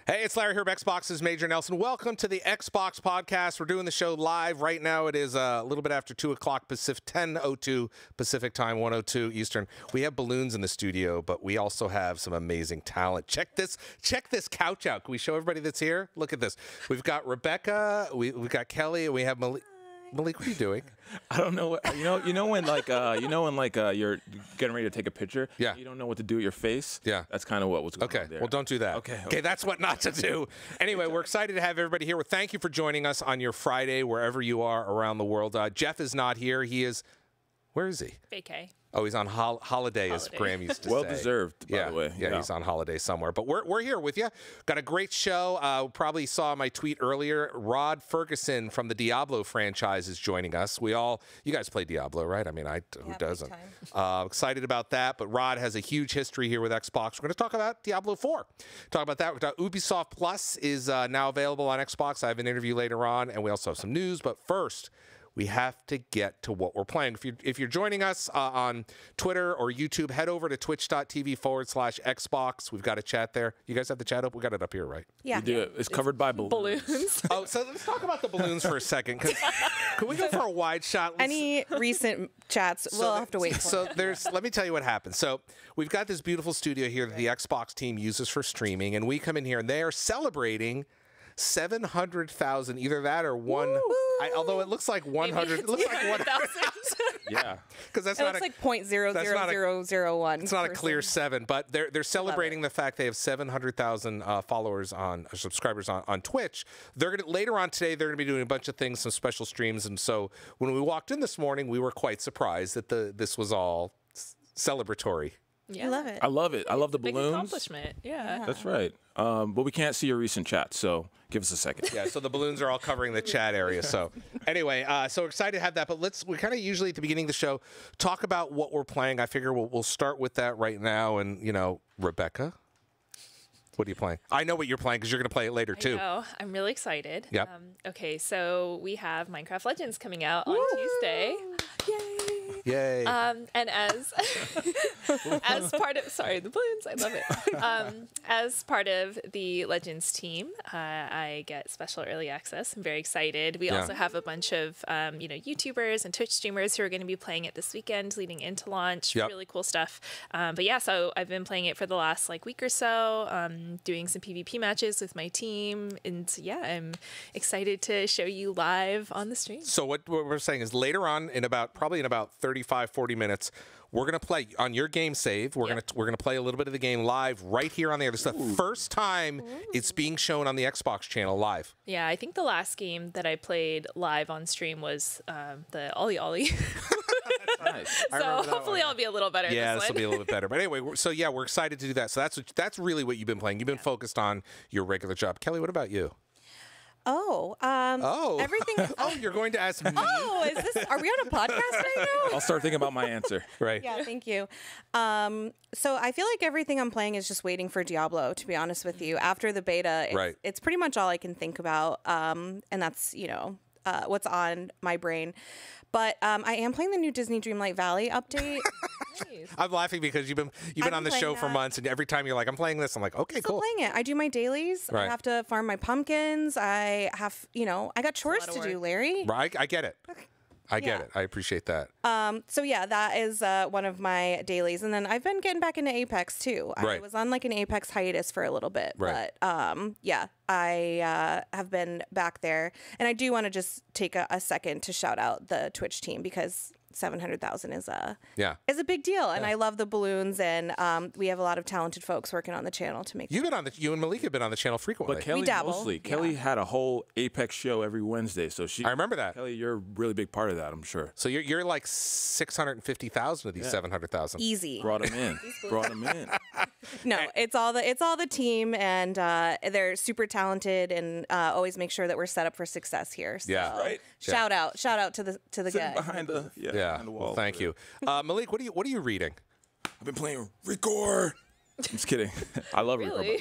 Hey, it's Larry Hryb, Xbox's Major Nelson. Welcome to the Xbox Podcast. We're doing the show live right now. It is a little bit after 2 o'clock Pacific, 10:02 Pacific time, 1:02 Eastern. We have balloons in the studio, but we also have some amazing talent. Check this couch out. Can we show everybody that's here? Look at this. We've got Rebecca, we've got Kelly, and we have Malik. Malik, what are you doing? I don't know. You know when you're getting ready to take a picture. Yeah. You don't know what to do with your face. Yeah. That's kind of what's going on there. Well, don't do that. Okay. That's what not to do. Anyway, we're excited to have everybody here. Well, thank you for joining us on your Friday, wherever you are around the world. Jeff is not here. He is. Where is he? Vacay. Oh, he's on holiday, as Graham used to say. Well deserved, by the way. Yeah, he's on holiday somewhere. But we're here with you. Got a great show. Probably saw my tweet earlier. Rod Fergusson from the Diablo franchise is joining us. You guys play Diablo, right? I mean, who doesn't? Excited about that. But Rod has a huge history here with Xbox. We're going to talk about Diablo 4. Talk about that. Ubisoft Plus is now available on Xbox. I have an interview later on, and we also have some news. But first, we have to get to what we're playing. If you're joining us on Twitter or YouTube, head over to twitch.tv/Xbox. We've got a chat there. You guys have the chat up? We got it up here, right? Yeah. We do it. It's covered by balloons. Oh, so let's talk about the balloons for a second. Can we go for a wide shot? Any recent chats, we'll have to wait for. Let me tell you what happened. So we've got this beautiful studio here that the Xbox team uses for streaming, and we come in here, and they are celebrating 700,000, either that or one. Although it looks like 100. It looks like 100,000. Yeah, because that's not like 0.00001. It's not a clear 7, but they're celebrating the fact they have 700,000 followers subscribers on Twitch. They're gonna later on today. They're gonna be doing a bunch of things, some special streams, and so when we walked in this morning, we were quite surprised that this was all celebratory. Yeah. I love it. I love it. I love the balloons. Big accomplishment. Yeah. That's right. But we can't see your recent chat, so give us a second. Yeah, so the balloons are all covering the chat area. So anyway, so excited to have that. But we kind of usually at the beginning of the show talk about what we're playing. I figure we'll start with that right now. And, Rebecca, what are you playing? I know what you're playing because you're going to play it later, too. I know. I'm really excited. Yep. Okay, so we have Minecraft Legends coming out on Tuesday. Yay. And as part of the balloons, I love it. As part of the Legends team, I get special early access. I'm very excited. We also have a bunch of YouTubers and Twitch streamers who are going to be playing it this weekend, leading into launch. Yep. Really cool stuff. But yeah, so I've been playing it for the last week or so, doing some PvP matches with my team, and yeah, I'm excited to show you live on the stream. So what we're saying is later on, probably in about 35-40 minutes, we're gonna play on your game save. We're gonna play a little bit of the game live right here on the air. This is the first time it's being shown on the Xbox channel live. Yeah, I think the last game that I played live on stream was the Ollie Ollie. Nice. So hopefully I'll be a little better. Yeah, this will be a little bit better. But anyway, we're excited to do that. So that's really what you've been playing. You've been focused on your regular job. Kelly, what about you? Everything. You're going to ask me. Are we on a podcast right now? I'll start thinking about my answer. Right. Yeah, thank you. So I feel like everything I'm playing is just waiting for Diablo, to be honest with you. After the beta, it's pretty much all I can think about. And that's, what's on my brain. But I am playing the new Disney Dreamlight Valley update. Nice. I'm laughing because you've been on the show for months, and every time you're like, I'm playing this, I'm like, okay, Still cool. playing it. I do my dailies. Right. I have to farm my pumpkins. I have, I got chores to do, Larry. Right, I get it. I get it. I appreciate that. So yeah, that is one of my dailies, and then I've been getting back into Apex too. I was on an Apex hiatus for a little bit, but yeah, I have been back there, and I do want to just take a second to shout out the Twitch team because 700,000 is a big deal, and I love the balloons, and we have a lot of talented folks working on the channel to make. You and Malik have been on the channel frequently. But Kelly mostly. Kelly had a whole Apex show every Wednesday, so I remember that. Kelly, you're a really big part of that, I'm sure. So you're like 650,000 of these 700,000. Easy. Brought them in. Brought them in. No, it's all the team, and they're super talented, and always make sure that we're set up for success here. So right. Shout out to the guy behind the behind the wall. Well, thank you, Malik. What are you reading? I've been playing Record. I'm just kidding. I love Record.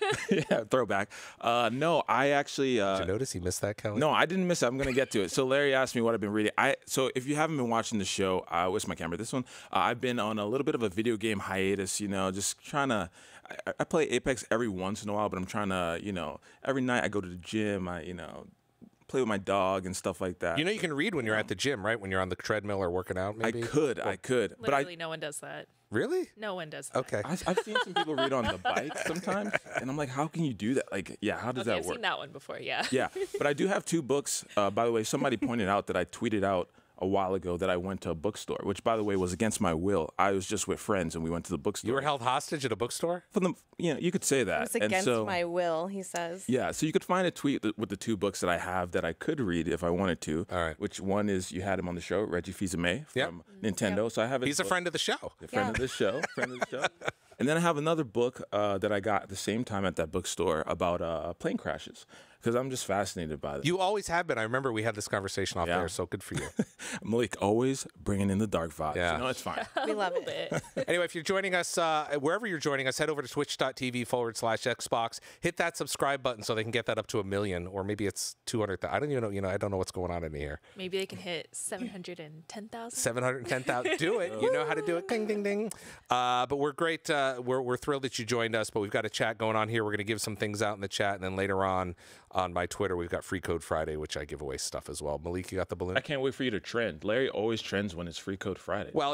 Yeah, throwback. No, I actually. Did you notice he missed that, Kelly? No, I didn't miss it. I'm going to get to it. So Larry asked me what I've been reading. So if you haven't been watching the show, where's my camera? This one. I've been on a little bit of a video game hiatus, just trying to. I play Apex every once in a while, but I'm trying to, every night I go to the gym. I play with my dog and stuff like that. You can read when you're at the gym, right? When you're on the treadmill or working out, maybe? I could. Literally, no one does that. Really? No one does that. Okay. I've seen some people read on the bike sometimes, and I'm like, how can you do that? Like, yeah, how does that I've work? seen that one before, yeah. Yeah, but I do have 2 books. By the way, somebody pointed out that I tweeted out a while ago that I went to a bookstore, which, by the way, was against my will. I was just with friends, and we went to the bookstore. You were held hostage at a bookstore? You could say that. It's against my will, he says. Yeah, so you could find a tweet with the 2 books that I have that I could read if I wanted to. All right. Which one is, you had him on the show, Reggie Fils-Aimé from Nintendo. Yep. So I have. He's a friend of the show. A friend of the show. Friend of the show. And then I have another book that I got at the same time at that bookstore about plane crashes, because I'm just fascinated by it. You always have been. I remember we had this conversation off there, so good for you. Malik, always bringing in the dark vibes. Yeah. It's fine. We love it. Anyway, if you're joining us, wherever you're joining us, head over to twitch.tv/Xbox. Hit that subscribe button so they can get that up to 1 million, or maybe it's 200,000. I don't even know. I don't know what's going on in here. Maybe they can hit 710,000. 710,000. Do it. You know how to do it. Ding, ding, ding. But we're great. We're thrilled that you joined us, but we've got a chat going on here. We're going to give some things out in the chat, and then later on my Twitter, we've got Free Code Friday, which I give away stuff as well. Malik, you got the balloon? I can't wait for you to trend. Larry always trends when it's Free Code Friday. Well,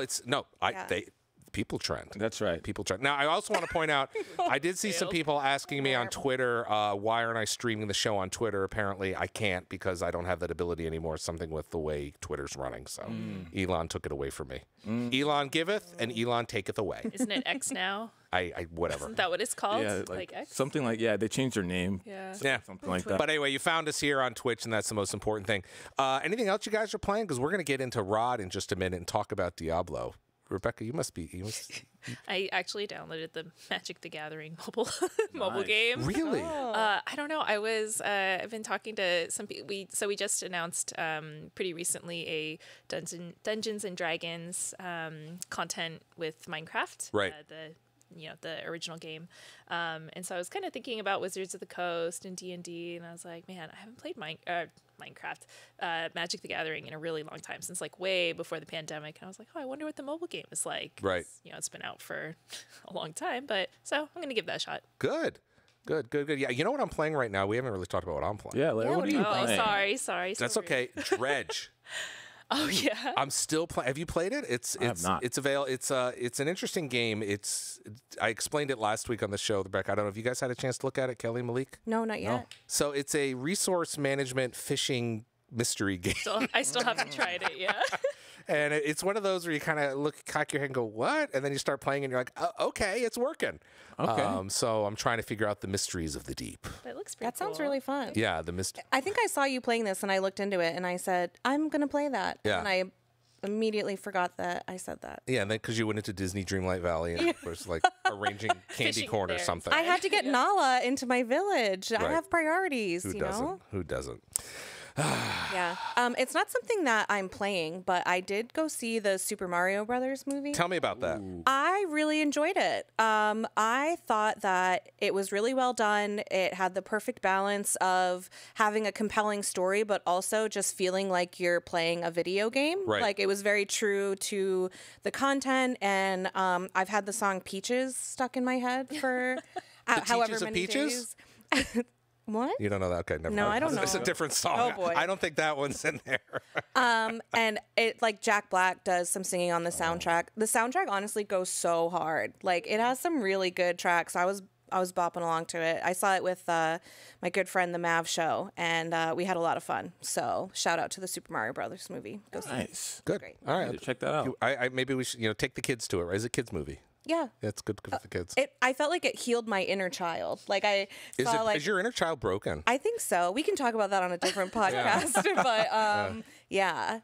people trend. That's right. People trend. Now, I also want to point out, I did see some people asking me on Twitter, why aren't I streaming the show on Twitter? Apparently, I can't because I don't have that ability anymore. Something with the way Twitter's running. So Elon took it away from me. Elon giveth and Elon taketh away. Isn't it X now? Whatever. Isn't that what it's called? Yeah, like X? something like, they changed their name. Yeah. Something like that. But anyway, you found us here on Twitch, and that's the most important thing. Anything else you guys are playing? Because we're going to get into Rod in just a minute and talk about Diablo. Rebecca, you must be. I actually downloaded the Magic the Gathering mobile game. Really? I don't know. I've been talking to some people. We just announced pretty recently a Dungeons and Dragons content with Minecraft. Right. The original game. And so I was kind of thinking about Wizards of the Coast and D&D, and I was like, man, I haven't played Minecraft, Magic the Gathering in a really long time, since like way before the pandemic. And I was like, I wonder what the mobile game is like. Right. It's been out for a long time, but so I'm going to give that a shot. Good. Yeah, you know what I'm playing right now? We haven't really talked about what I'm playing. Yeah, Larry, what are you playing? Sorry. That's okay. Dredge. Oh yeah. I'm still playing. Have you played it? I have not. It's an interesting game. I explained it last week on the show, Rebecca. I don't know if you guys had a chance to look at it, Kelly, Malik. No, not yet. No. So it's a resource management fishing mystery game. I still haven't tried it yet. And it's one of those where you kind of cock your head and go, what? And then you start playing and you're like, oh, okay, it's working. Okay. So I'm trying to figure out the mysteries of the deep. That looks pretty That sounds cool. really fun. Yeah, the mystery. I think I saw you playing this, and I looked into it, and I said, I'm going to play that. Yeah. And I immediately forgot that I said that. Yeah, and then because you went into Disney Dreamlight Valley and was like arranging candy Fishing corn or there. something. I had to get Nala into my village. I Right. have priorities, Who you doesn't? know? Who doesn't? Yeah. It's not something that I'm playing, but I did go see the Super Mario Brothers movie. Tell me about that. I really enjoyed it. I thought that it was really well done. It had the perfect balance of having a compelling story, but also just feeling like you're playing a video game. Right. Like it was very true to the content. And I've had the song Peaches stuck in my head for however Teaches of many Peaches? days. What? You don't know that? Okay, never No, mind. I don't It's a know. different song. Oh, boy. I don't think that one's in there. And it like Jack Black does some singing on the soundtrack. The soundtrack honestly goes so hard. Like it has some really good tracks. I was bopping along to it. I saw it with my good friend the Mav Show, and we had a lot of fun. So shout out to the Super Mario Brothers movie. Go see it. Nice. Good. Great. All Need right. to check that out. Maybe we should take the kids to it. Right? It's a kids movie. Yeah. It's good for the kids. I felt like it healed my inner child. Like I saw like Is your inner child broken? I think so. We can talk about that on a different podcast. But yeah.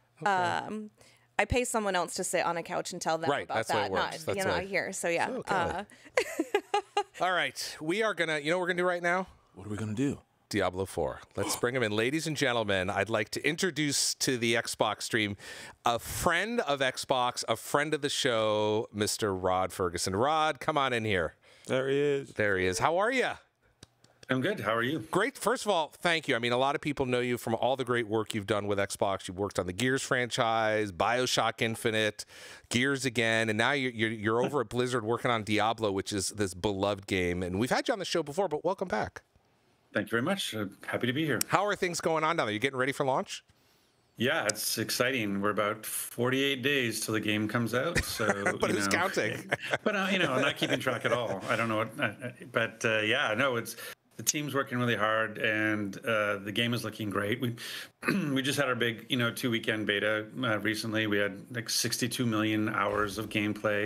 I pay someone else to sit on a couch and tell them Right, about that's the way that. it works. Not That's not right. here. So yeah. Okay. All right. We are gonna. You know what we're gonna do right now? What are we gonna do? Diablo IV. Let's bring him in. Ladies and gentlemen, I'd like to introduce to the Xbox stream a friend of Xbox, a friend of the show, Mr. Rod Fergusson. Rod, come on in here. There he is. There he is. How are you? I'm good. How are you? Great. First of all, thank you. I mean, a lot of people know you from all the great work you've done with Xbox. You've worked on the Gears franchise, BioShock Infinite, Gears again, and now you're over at Blizzard working on Diablo, which is this beloved game. And we've had you on the show before, but welcome back. Thank you very much. Happy to be here. How are things going on down there? You getting ready for launch? Yeah, it's exciting. We're about 48 days till the game comes out. So, but who's counting? But I'm not keeping track at all. I don't know what. Yeah, no, it's. The team's working really hard, and the game is looking great. We just had our big, 2-weekend beta recently. We had like 62 million hours of gameplay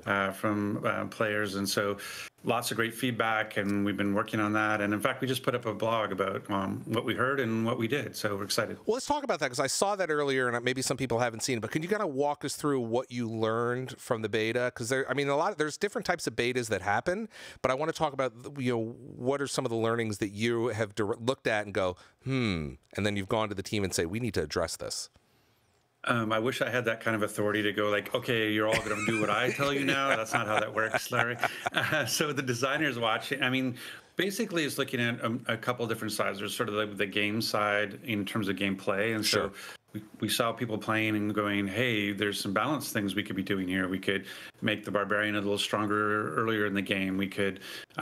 from players, and so lots of great feedback. And we've been working on that. And in fact, we just put up a blog about what we heard and what we did. So we're excited. Well, let's talk about that because I saw that earlier, and maybe some people haven't seen it. But can you kind of walk us through what you learned from the beta? Because there's different types of betas that happen. But I want to talk about what are some of the learnings that you have looked at and go, and then you've gone to the team and say, we need to address this. I wish I had that kind of authority to go like, okay, you're all going to do what I tell you now. That's not how that works, Larry. So the designers watching, basically it's looking at a couple different sides. There's sort of the game side in terms of gameplay. And so we saw people playing and going, hey, there's some balanced things we could be doing here. We could make the barbarian a little stronger earlier in the game. We could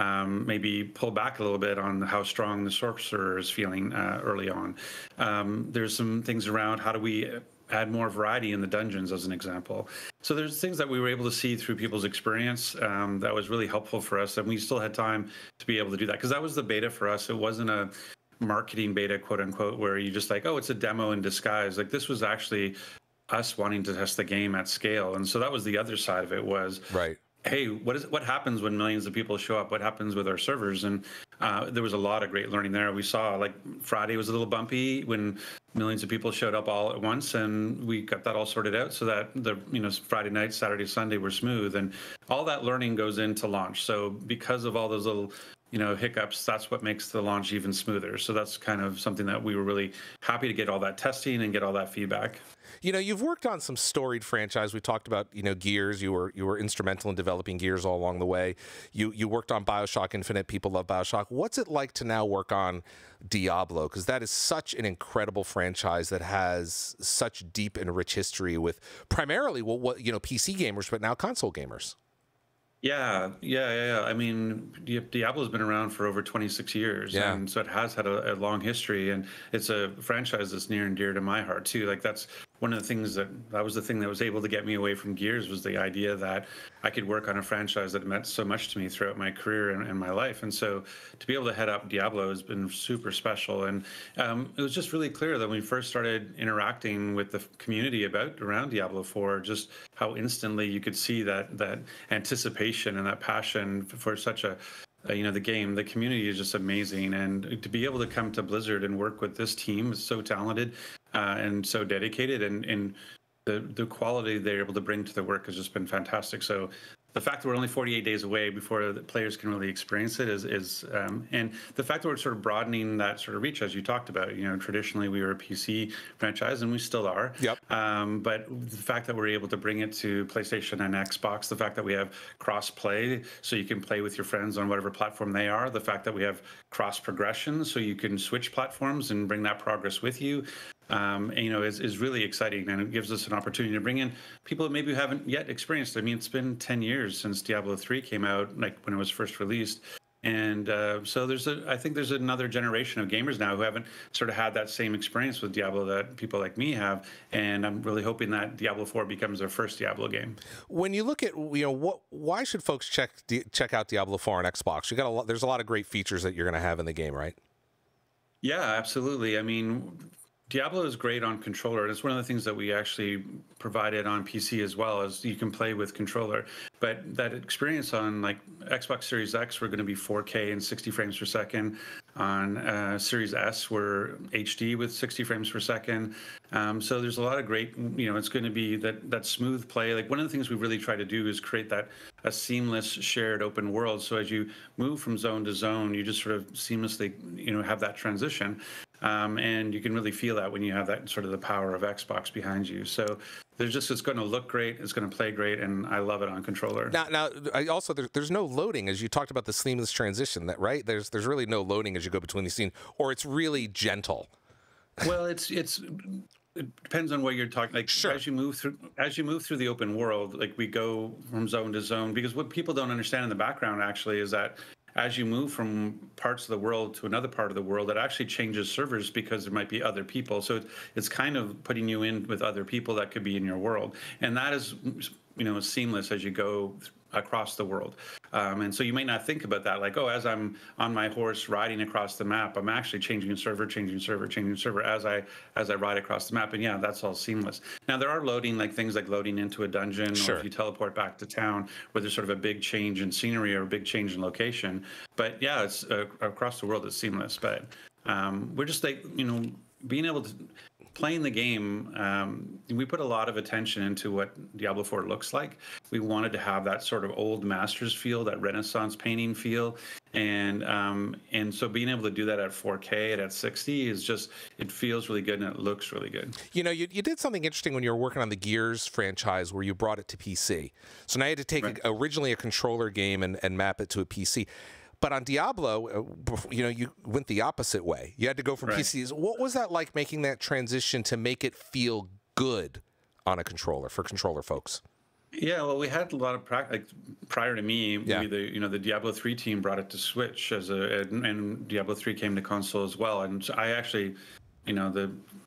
maybe pull back a little bit on how strong the sorcerer is feeling early on. There's some things around how do we add more variety in the dungeons, as an example. So there's things that we were able to see through people's experience that was really helpful for us, and we still had time to be able to do that, because that was the beta for us. It wasn't a marketing beta, quote unquote, where you just like, oh, it's a demo in disguise. Like, this was actually us wanting to test the game at scale. And so that was the other side of it, was right. Hey, what happens when millions of people show up? What happens with our servers? And there was a lot of great learning there. We saw like Friday was a little bumpy when millions of people showed up all at once, and we got that all sorted out so that the Friday night, Saturday, Sunday were smooth, and all that learning goes into launch. So because of all those little hiccups, that's what makes the launch even smoother. So that's kind of something that we were really happy to get all that testing and get all that feedback. You've worked on some storied franchise. We talked about, Gears. You were instrumental in developing Gears all along the way. You worked on BioShock Infinite. People love BioShock. What's it like to now work on Diablo? Because that is such an incredible franchise that has such deep and rich history with primarily PC gamers, but now console gamers. Yeah. I mean, Diablo's been around for over 26 years, and so it has had a long history, and it's a franchise that's near and dear to my heart too. Like, that's one of the things that was the thing that was able to get me away from Gears, was the idea that I could work on a franchise that meant so much to me throughout my career and my life. And so to be able to head up Diablo has been super special. And it was just really clear that when we first started interacting with the community around Diablo IV, just how instantly you could see that anticipation and that passion for such the game. The community is just amazing, and to be able to come to Blizzard and work with this team is so talented and so dedicated, and the quality they're able to bring to the work has just been fantastic. So the fact that we're only 48 days away before the players can really experience it is and the fact that we're sort of broadening that sort of reach, as you talked about. Traditionally we were a PC franchise, and we still are. Yep. But the fact that we're able to bring it to PlayStation and Xbox, the fact that we have cross-play, so you can play with your friends on whatever platform they are, the fact that we have cross-progression, so you can switch platforms and bring that progress with you, is really exciting, and it gives us an opportunity to bring in people that maybe haven't yet experienced. I mean, it's been 10 years since Diablo III came out, like when it was first released. And so I think there's another generation of gamers now who haven't sort of had that same experience with Diablo that people like me have. And I'm really hoping that Diablo IV becomes their first Diablo game. When you look at, why should folks check out Diablo IV on Xbox? There's a lot of great features that you're going to have in the game, right? Yeah, absolutely. I mean, Diablo is great on controller. It's one of the things that we actually provided on PC as well, as you can play with controller. But that experience on like Xbox Series X, we're going to be 4K and 60 frames per second. On Series S, we're HD with 60 frames per second. So there's a lot of great, it's going to be that smooth play. Like, one of the things we really try to do is create a seamless shared open world. So as you move from zone to zone, you just sort of seamlessly, have that transition. And you can really feel that when you have that sort of the power of Xbox behind you. So it's going to look great, it's going to play great, and I love it on controller. Now, also there's no loading, as you talked about the seamless transition. That right? There's really no loading as you go between the scenes, or it's really gentle. Well, it depends on what you're talking. Like sure. as you move through the open world, like we go from zone to zone. Because what people don't understand in the background actually is that as you move from parts of the world to another part of the world, it actually changes servers because there might be other people. So it's kind of putting you in with other people that could be in your world, and that is, seamless as you go across the world. And so you might not think about that, like, oh, as I'm on my horse riding across the map, I'm actually changing server as I ride across the map. And yeah, that's all seamless. Now there are things like loading into a dungeon, sure. or if you teleport back to town where there's sort of a big change in scenery or a big change in location. But yeah, it's across the world it's seamless. But we're just like, being able to playing the game, we put a lot of attention into what Diablo IV looks like. We wanted to have that sort of old masters feel, that Renaissance painting feel, and so being able to do that at 4K and at 60 is just, it feels really good and it looks really good. You did something interesting when you were working on the Gears franchise where you brought it to PC. So now you had to take originally a controller game and map it to a PC. But on Diablo, you went the opposite way. You had to go from PCs. What was that like, making that transition to make it feel good on a controller for controller folks? Yeah, well, we had a lot of prior to me. The Diablo 3 team brought it to Switch and Diablo 3 came to console as well. And so I actually, the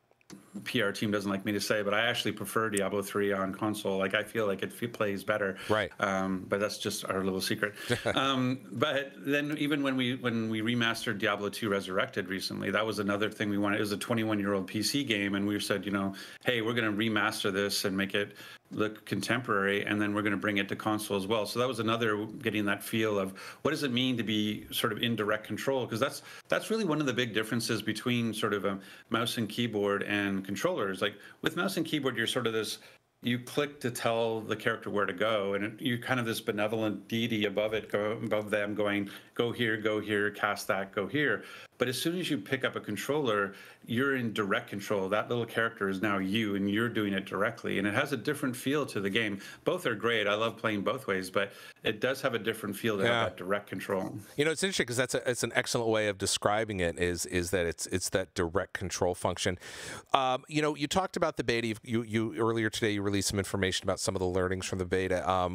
PR team doesn't like me to say, but I actually prefer Diablo 3 on console. Like, I feel like it plays better. Right. But that's just our little secret. But then even when we remastered Diablo 2 Resurrected recently, that was another thing we wanted. It was a 21-year-old PC game, and we said, hey, we're going to remaster this and make it look contemporary, and then we're going to bring it to console as well. So that was another getting that feel of what does it mean to be sort of in direct control, because that's really one of the big differences between sort of a mouse and keyboard and controllers. Like with mouse and keyboard, you're sort of this, you click to tell the character where to go, and you're kind of this benevolent deity above them going, go here, cast that, go here. But as soon as you pick up a controller, you're in direct control. That little character is now you, and you're doing it directly. And it has a different feel to the game. Both are great. I love playing both ways, but it does have a different feel to have that direct control. It's interesting because it's an excellent way of describing it. Is that it's that direct control function. You talked about the beta. You earlier today you released some information about some of the learnings from the beta. How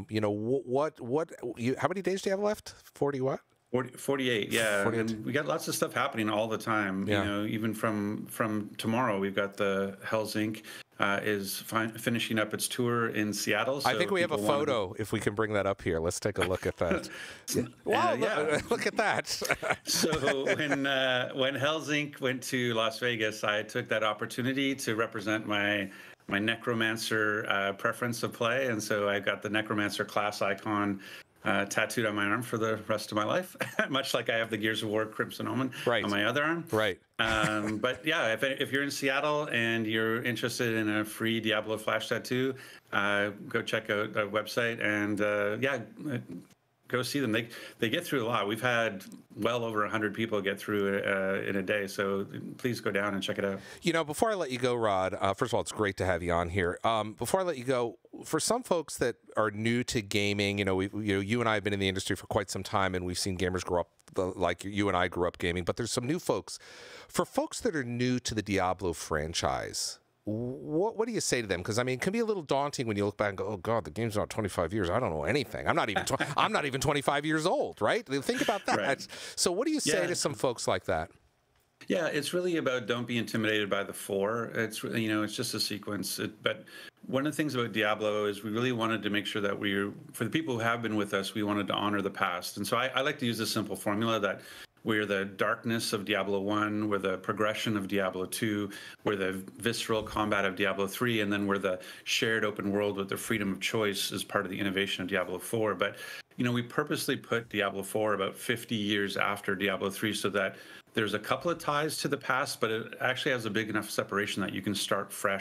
many days do you have left? 40 what? 48, yeah. 48. And we got lots of stuff happening all the time. Yeah. Even from tomorrow, we've got the Hell's Inc. Is finishing up its tour in Seattle. So I think we have a photo, if we can bring that up here. Let's take a look at that. Wow, look at that. So when Hell's Inc. went to Las Vegas, I took that opportunity to represent my Necromancer preference of play. And so I got the Necromancer class icon tattooed on my arm for the rest of my life, much like I have the Gears of War Crimson Omen on my other arm. Right. But yeah, if you're in Seattle and you're interested in a free Diablo Flash tattoo, go check out our website and go see them. They get through a lot. We've had well over 100 people get through in a day. So please go down and check it out. Before I let you go, Rod, first of all, it's great to have you on here. Before I let you go, for some folks that are new to gaming, you and I have been in the industry for quite some time, and we've seen gamers grow up like you and I grew up gaming. But there's some new folks. For folks that are new to the Diablo franchise, what do you say to them? Because it can be a little daunting when you look back and go, "Oh God, the game's not 25 years. I don't know anything. I'm not even 25 years old." Right? Think about that. Right. So, what do you say to some folks like that? Yeah, it's really about don't be intimidated by the 4. It's it's just a sequence. But one of the things about Diablo is we really wanted to make sure that for the people who have been with us, we wanted to honor the past. And so I like to use this simple formula that we're the darkness of Diablo 1, we're the progression of Diablo 2, we're the visceral combat of Diablo 3, and then we're the shared open world with the freedom of choice as part of the innovation of Diablo 4. But, we purposely put Diablo 4 about 50 years after Diablo 3 so that there's a couple of ties to the past, but it actually has a big enough separation that you can start fresh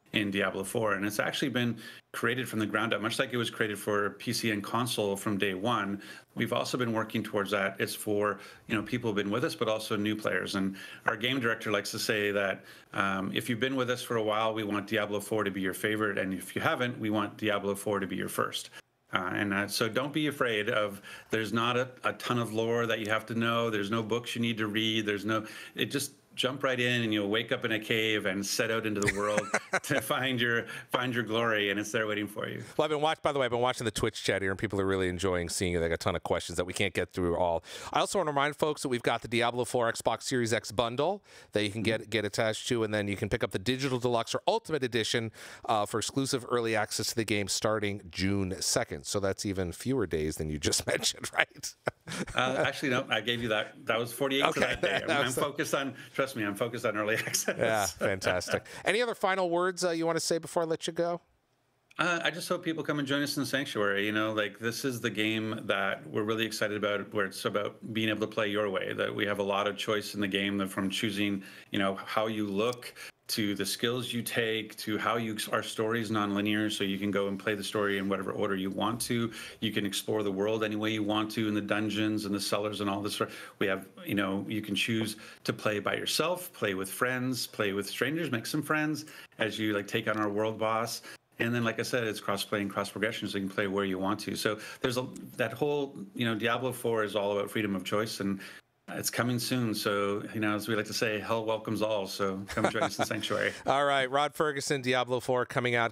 in Diablo 4, and it's actually been created from the ground up, much like it was created for PC and console from day one. We've also been working towards that. It's for, you know, people who've been with us, but also new players. And our game director likes to say that if you've been with us for a while, we want Diablo 4 to be your favorite, and if you haven't, we want Diablo 4 to be your first. So don't be afraid of, there's not a ton of lore that you have to know. There's no books you need to read. It just jump right in, and you'll wake up in a cave and set out into the world to find your glory, and it's there waiting for you. Well, by the way, I've been watching the Twitch chat here, and people are really enjoying seeing it. They got a ton of questions that we can't get through all. I also want to remind folks that we've got the Diablo 4 Xbox Series X bundle that you can get attached to, and then you can pick up the Digital Deluxe or Ultimate Edition for exclusive early access to the game starting June 2nd. So that's even fewer days than you just mentioned, right? Actually, no, I gave you that. That was 48 okay. to that day. I'm focused on, trust me, I'm focused on early access. Yeah, fantastic. Any other final words you want to say before I let you go? I just hope people come and join us in the Sanctuary. You know, like, this is the game that we're really excited about, where it's about being able to play your way, that we have a lot of choice in the game, that from choosing, you know, how you look, to the skills you take, to how our story is non-linear, so you can go and play the story in whatever order you want to. You can explore the world any way you want to in the dungeons and the cellars and all this. We have, you know, you can choose to play by yourself, play with friends, play with strangers, make some friends as you take on our world boss. And then, like I said, it's cross-play and cross-progression, so you can play where you want to. So there's that whole, you know, Diablo 4 is all about freedom of choice, and it's coming soon. So, you know, as we like to say, hell welcomes all. So come join us in Sanctuary. All right. Rod Fergusson, Diablo 4 coming on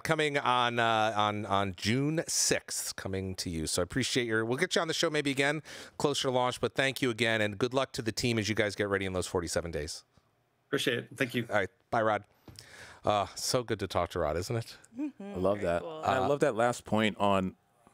June 6th, coming to you. So I appreciate we'll get you on the show maybe again closer to launch, but thank you again, and good luck to the team as you guys get ready in those 47 days. Appreciate it. Thank you. All right. Bye, Rod. So good to talk to Rod, isn't it? I love that. Cool. I love that last point on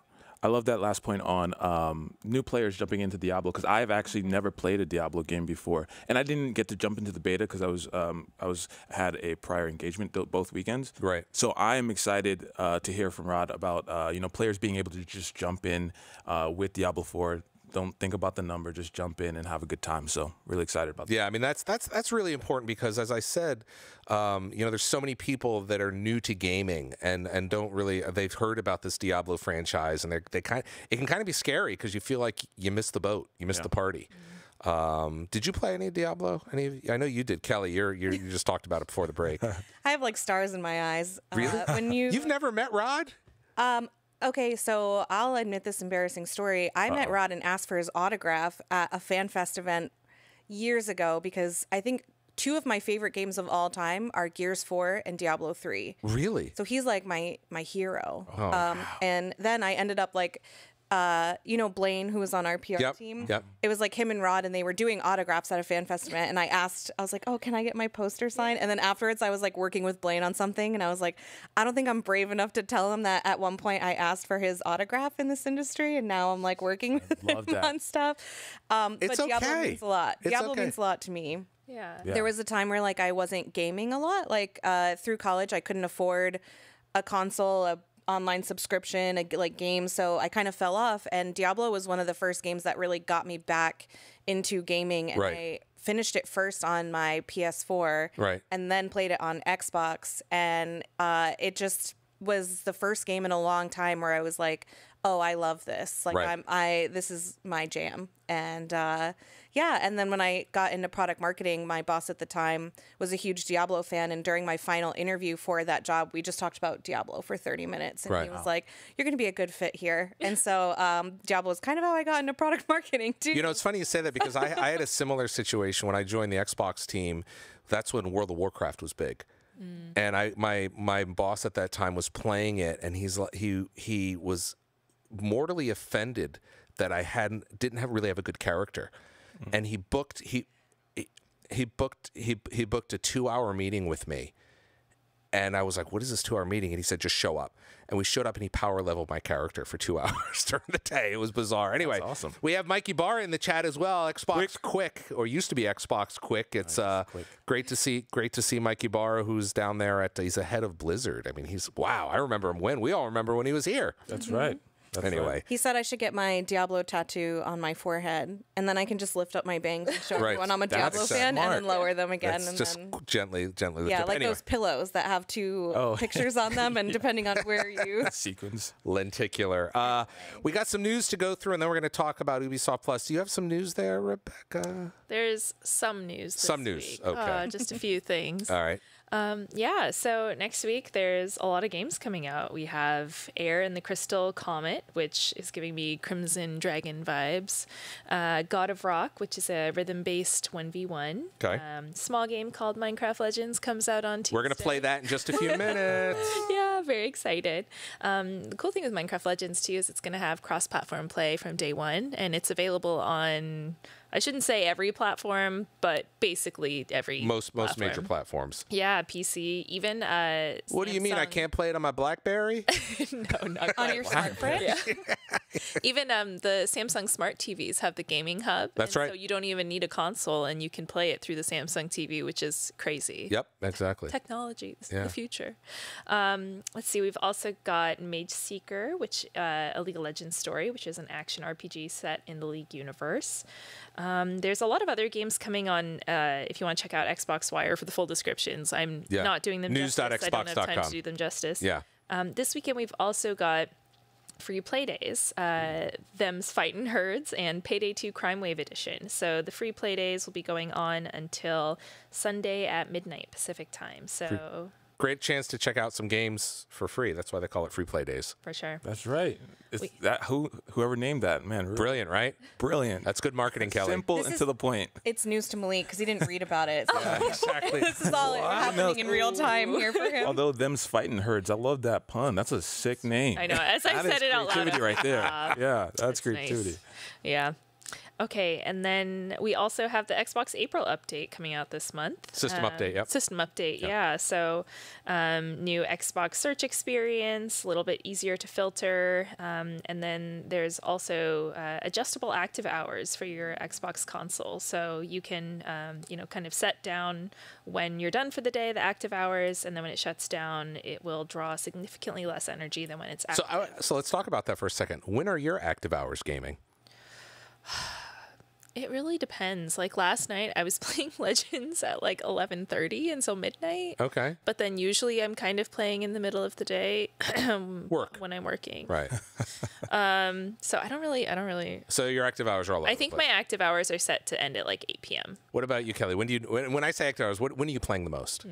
new players jumping into Diablo, because I've actually never played a Diablo game before, and I didn't get to jump into the beta because I had a prior engagement both weekends. Right. So I am excited to hear from Rod about players being able to just jump in with Diablo 4. Don't think about the number, just jump in and have a good time. So really excited about that. Yeah, I mean, that's really important, because as I said, there's so many people that are new to gaming and they've heard about this Diablo franchise, and it can kind of be scary because you feel like you missed the boat, you missed the party. Did you play any Diablo? I know you did, Kelly. You just talked about it before the break. I have stars in my eyes. Really? You've never met Rod? Okay, so I'll admit this embarrassing story. I met Rod and asked for his autograph at a FanFest event years ago, because I think two of my favorite games of all time are Gears 4 and Diablo 3. Really? So he's like my hero. Oh, wow. And then I ended up Blaine, who was on our PR team. Yep. It was him and Rod, and they were doing autographs at a FanFest event. And I was like, oh, can I get my poster signed? And then afterwards, I was working with Blaine on something, and I was like, I don't think I'm brave enough to tell him that at one point I asked for his autograph in this industry, and now I'm working with him on stuff. It's but Diablo okay. means a lot. Diablo means a lot to me. Yeah. There was a time where I wasn't gaming a lot. Through college, I couldn't afford a console, online subscription, games, so I kind of fell off, and Diablo was one of the first games that really got me back into gaming, and I finished it first on my PS4, and then played it on Xbox, and it just was the first game in a long time where I was like, oh, I love this. This is my jam. And and then when I got into product marketing, my boss at the time was a huge Diablo fan. And during my final interview for that job, we just talked about Diablo for 30 minutes. And he was like, you're going to be a good fit here. And so Diablo is kind of how I got into product marketing too. You know, it's funny you say that, because I had a similar situation when I joined the Xbox team. That's when World of Warcraft was big. And my boss at that time was playing it, and he was mortally offended that I didn't really have a good character, and he booked a 2-hour meeting with me, and I was like, "What is this 2-hour meeting?" And he said, "Just show up." And we showed up, and he power leveled my character for 2 hours during the day. It was bizarre. Anyway, that's awesome. We have Mikey Barr in the chat as well. Xbox Quick, or used to be Xbox Quick. It's great to see Mikey Barr, who's down there he's the head of Blizzard. I mean, I remember him we all remember when he was here. That's right. Anyway. He said I should get my Diablo tattoo on my forehead, and then I can just lift up my bangs and show everyone I'm a Diablo fan, and then lower them again. That's and just then, gently lift yeah, up. like Anyway. those pillows that have two pictures on them, and depending on where you... Sequence. Lenticular. We got some news to go through, and then we're going to talk about Ubisoft Plus. Do you have some news there, Rebecca? There's some news this week. Okay. Just a few things. All right. Yeah, so next week there's a lot of games coming out. We have Air and the Crystal Comet, which is giving me Crimson Dragon vibes. God of Rock, which is a rhythm-based 1v1. Okay. Small game called Minecraft Legends comes out on Tuesday. We're going to play that in just a few minutes. Yeah, very excited. The cool thing with Minecraft Legends, too, is it's going to have cross-platform play from day one, and it's available on... I shouldn't say every platform, but basically every most platform. major platforms. Yeah, PC, even What do you mean? I can't play it on my BlackBerry? No, not on your smartphone? Yeah. Even the Samsung Smart TVs have the gaming hub. That's right. So you don't even need a console, and you can play it through the Samsung TV, which is crazy. Yep, exactly. Technology, this is the future. Let's see, we've also got Mage Seeker, which a League of Legends story, which is an action RPG set in the League universe. There's a lot of other games coming on. If you want to check out Xbox Wire for the full descriptions, I'm not doing them justice. I don't have time to do them justice. Yeah. This weekend we've also got free play days, Them's Fightin' Herds and Payday 2 Crime Wave Edition. So the free play days will be going on until Sunday at midnight Pacific time. So great chance to check out some games for free. That's why they call it free play days. For sure. That's right. It's whoever named that, man. Really brilliant, right? Brilliant. That's good marketing, Kelly. Simple and to the point. It's news to Malik because he didn't read about it. So. Yeah, exactly. This is all happening in real time here for him. Although Them's Fightin' Herds, I love that pun. That's a sick name. I know. As I said it out loud. Creativity right there. Yeah, that's creativity. Nice. Yeah. Okay, and then we also have the Xbox April update coming out this month. System update, yep. System update, yeah. So new Xbox search experience, a little bit easier to filter. And then there's also adjustable active hours for your Xbox console. So you can, kind of set down when you're done for the day, the active hours, and then when it shuts down, it will draw significantly less energy than when it's active. So let's talk about that for a second. When are your active hours gaming? It really depends. Like last night, I was playing Legends at like 11:30 until midnight. Okay. But then usually I'm kind of playing in the middle of the day when I'm working. Right. So I don't really. So your active hours are all over I think the place. my active hours are set to end at like 8 p.m. What about you, Kelly? When I say active hours, when are you playing the most?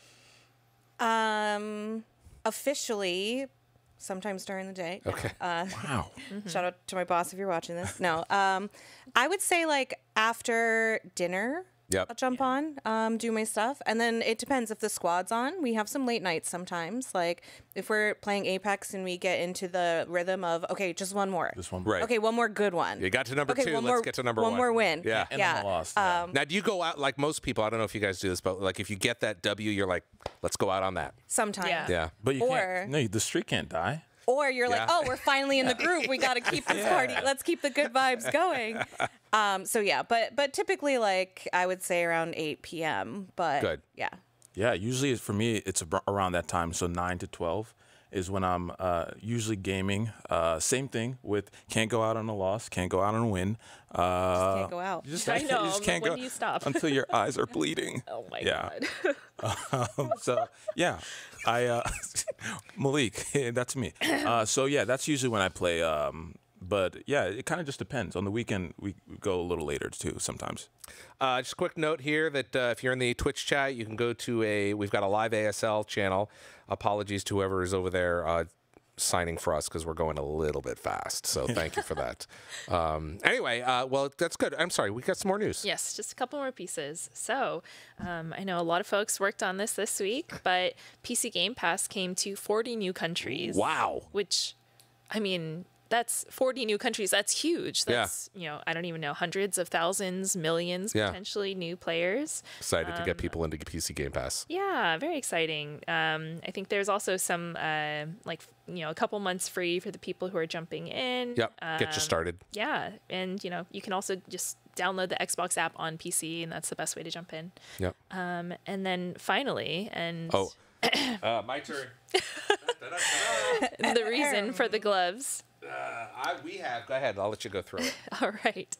Officially, sometimes during the day. Okay. Wow. Shout out to my boss if you're watching this. No, I would say like after dinner. Yep. I'll jump on, do my stuff. And then it depends if the squad's on. We have some late nights sometimes. Like if we're playing Apex and we get into the rhythm of, okay, just one more. Just one. Right. Okay, one more good one. You got to number 2. Let's get to number 1. One more win. Yeah. And then the loss. Yeah. Now, do you go out like most people? I don't know if you guys do this, but like if you get that W, you're like, let's go out on that. Sometimes. Yeah. Yeah. But you can't. No, the streak can't die. Or you're like, oh, we're finally in the group. We got to keep this party. Let's keep the good vibes going. So yeah, but typically like I would say around 8 p.m. But Good. Yeah. Yeah, usually for me it's around that time. So 9 to 12 is when I'm usually gaming. Same thing with can't go out on a loss, can't go out on a win. Just can't go out. I know. You just can't when go do you stop? until your eyes are bleeding. Oh my God. So yeah, Malik, that's me. So yeah, that's usually when I play. But yeah, it kind of just depends. On the weekend, we go a little later too sometimes. Just a quick note here that if you're in the Twitch chat, you can go to we've got a live ASL channel. Apologies to whoever is over there signing for us because we're going a little bit fast. So thank you for that. Anyway, well, that's good. I'm sorry. We got some more news. Yes, just a couple more pieces. So I know a lot of folks worked on this week, but PC Game Pass came to 40 new countries. Wow. Which, I mean, that's 40 new countries. That's huge. That's, I don't even know, hundreds of thousands, millions, potentially new players. Excited to get people into PC Game Pass. Yeah, very exciting. I think there's also some, a couple months free for the people who are jumping in. Yep, get you started. Yeah, and, you can also just download the Xbox app on PC, and that's the best way to jump in. Yep. And then finally, and... Oh, my turn. the reason for the gloves We have. Go ahead. I'll let you go through it. All right.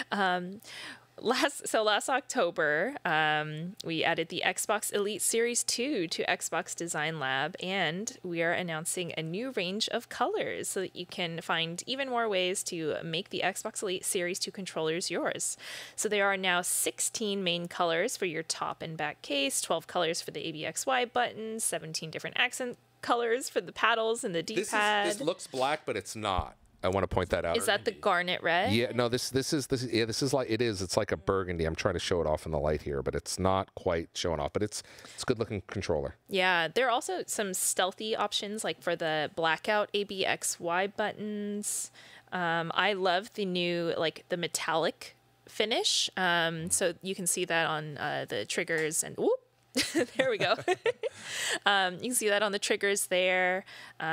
Last October, we added the Xbox Elite Series 2 to Xbox Design Lab, and we are announcing a new range of colors so that you can find even more ways to make the Xbox Elite Series 2 controllers yours. So there are now 16 main colors for your top and back case, 12 colors for the ABXY buttons, 17 different accent colors for the paddles and the D-pad. This looks black, but it's not. I want to point that out. Is that the garnet red? Yeah, no, this is like it is. It's like a burgundy. I'm trying to show it off in the light here, but it's not quite showing off. But it's a good looking controller. Yeah, there are also some stealthy options like for the blackout ABXY buttons. I love the new the metallic finish. So you can see that on the triggers and whoop. There we go. You can see that on the triggers there.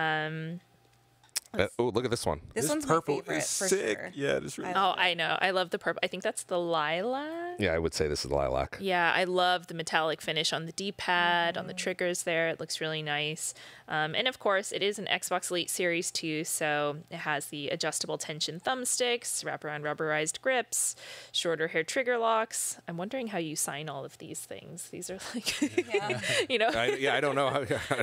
Oh, look at this one. This one's purple my favorite is for sick. sure. Yeah, this really. Oh, I know. I love the purple. I think that's the lilac. Yeah, I would say this is lilac. Yeah, I love the metallic finish on the D-pad, on the triggers there. It looks really nice. And of course, it is an Xbox Elite Series 2, so it has the adjustable tension thumbsticks, wraparound rubberized grips, shorter hair trigger locks. I'm wondering how you sign all of these things. These are you know. I don't know how.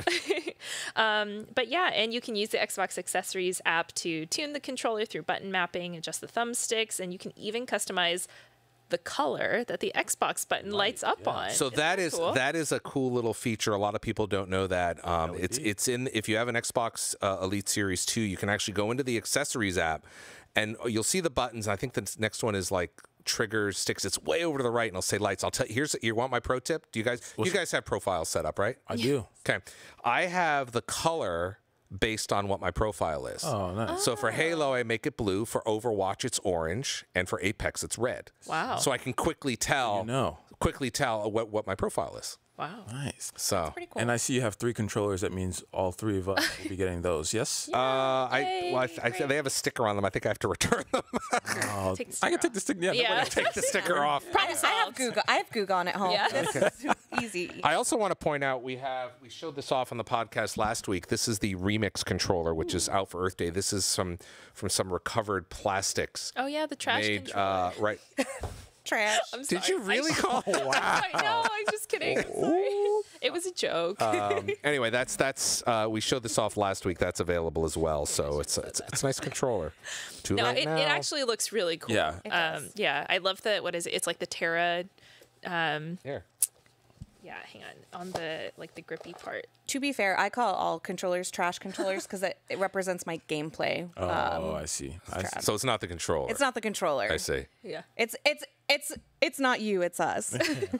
But yeah, and you can use the Xbox Accessories app to tune the controller through button mapping, adjust the thumbsticks, and you can even customize the color that the Xbox button lights up on. So that is a cool little feature. A lot of people don't know that. It's in, if you have an Xbox Elite Series 2, you can actually go into the accessories app and you'll see the buttons. I think the next one is like triggers, sticks. It's way over to the right and it'll say lights. I'll tell you, you want my pro tip? You guys have profiles set up, right? I do. Okay. I have the color based on what my profile is. Oh, nice. So for Halo, I make it blue. For Overwatch, it's orange. And for Apex, it's red. Wow. So I can quickly tell what my profile is. Wow. Nice. So Pretty cool. And I see you have 3 controllers. That means all 3 of us will be getting those. Yes. they have a sticker on them. I think I have to return them. Take the I can sticker take the sticker. Yeah. Take the sticker off. I have Gugon at home. Yeah. This is easy. I also want to point out we showed this off on the podcast last week. This is the Remix controller, which is out for Earth Day. This is from some recovered plastics. Oh yeah, the trash made controller. right. Trash. I'm Did sorry. you really call? Wow. I know. I'm just kidding. I'm sorry. It was a joke. Anyway, that's we showed this off last week. That's available as well. So it's a nice controller. It actually looks really cool. Yeah. Yeah. I love the what is it? It's like the Terra. Here. Yeah, hang on the the grippy part. To be fair, I call all controllers trash controllers because it represents my gameplay. Oh, I see. So it's not the controller. It's not the controller. I see. Yeah. It's not you. It's us.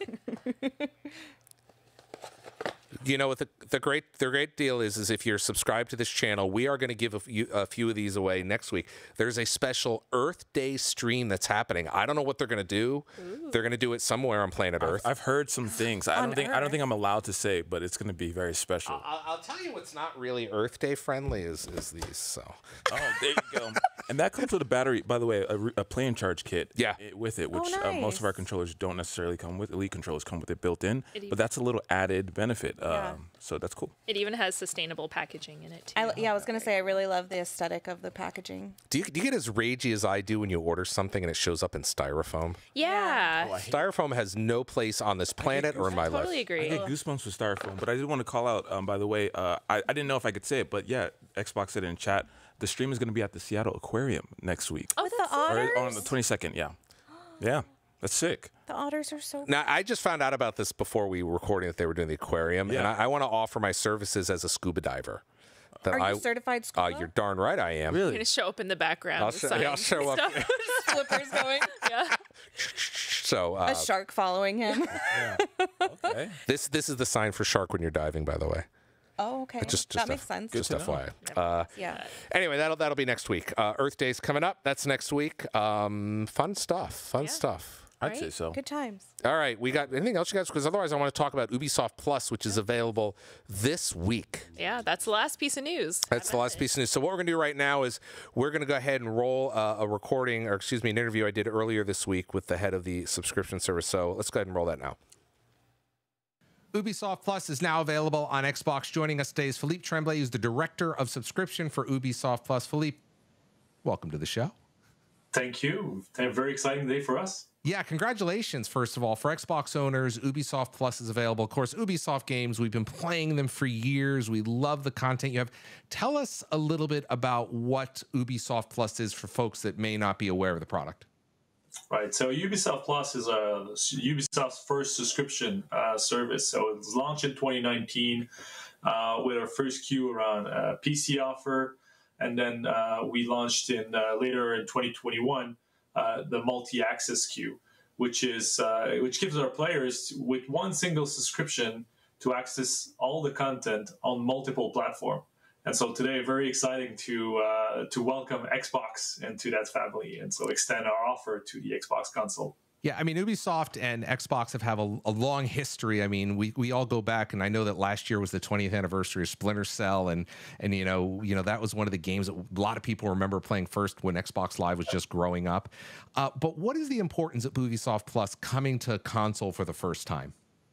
You know what the great deal is if you're subscribed to this channel, we are going to give a few of these away next week. There's a special Earth Day stream that's happening. I don't know what they're going to do. Ooh. They're going to do it somewhere on planet Earth. I've heard some things. I don't think I'm allowed to say, but it's going to be very special. I'll tell you what's not really Earth Day friendly is these. So. Oh, there you go. And that comes with a battery, by the way, a play and charge kit. Yeah. With it, which nice. Most of our controllers don't necessarily come with. Elite controllers come with it built in, but that's a little added benefit. So that's cool. It even has sustainable packaging in it too. I was gonna say I really love the aesthetic of the packaging. Do you get as ragey as I do when you order something and it shows up in styrofoam? Yeah. Styrofoam has no place on this planet or in my life. Totally agree. I get goosebumps with styrofoam, but I did want to call out, by the way, I didn't know if I could say it, but yeah, Xbox said it in chat. The stream is going to be at the Seattle Aquarium next week. With the otters? On the 22nd, yeah. Yeah, that's sick. The otters are so. Now, I just found out about this before we were recording that they were doing the aquarium, and I want to offer my services as a scuba diver. Are you certified scuba? You're darn right I am. You're Really? gonna show up in the background. I'll with show up. Flippers going. Yeah. So a shark following him. Okay. This is the sign for shark when you're diving, by the way. Oh, okay. Just that makes sense. Just FYI. Yeah. Anyway, that'll be next week. Earth Day's coming up. That's next week. Fun stuff. I'd say so. Good times. All right, we got anything else, you guys? Because otherwise, I want to talk about Ubisoft Plus, which is available this week. Yeah, that's the last piece of news. That's the last piece of news. So what we're going to do right now is we're going to go ahead and roll a recording, or excuse me, an interview I did earlier this week with the head of the subscription service. So let's go ahead and roll that now. Ubisoft Plus is now available on Xbox. Joining us today is Philippe Tremblay, who's the director of subscription for Ubisoft Plus. Philippe, welcome to the show. Thank you. A very exciting day for us. Yeah, congratulations, first of all. For Xbox owners, Ubisoft Plus is available. Of course, Ubisoft games, we've been playing them for years. We love the content you have. Tell us a little bit about what Ubisoft Plus is for folks that may not be aware of the product. Right. So Ubisoft Plus is Ubisoft's first subscription service. So it was launched in 2019 with our first queue around PC offer. And then we launched later in 2021 the multi-access queue, which gives our players with one single subscription to access all the content on multiple platforms. And so today, very exciting to welcome Xbox into that family, and so extend our offer to the Xbox console. Yeah, I mean, Ubisoft and Xbox have a long history. I mean, we all go back, and I know that last year was the 20th anniversary of Splinter Cell, and you know that was one of the games that a lot of people remember playing first when Xbox Live was just growing up. But what is the importance of Ubisoft Plus coming to console for the first time?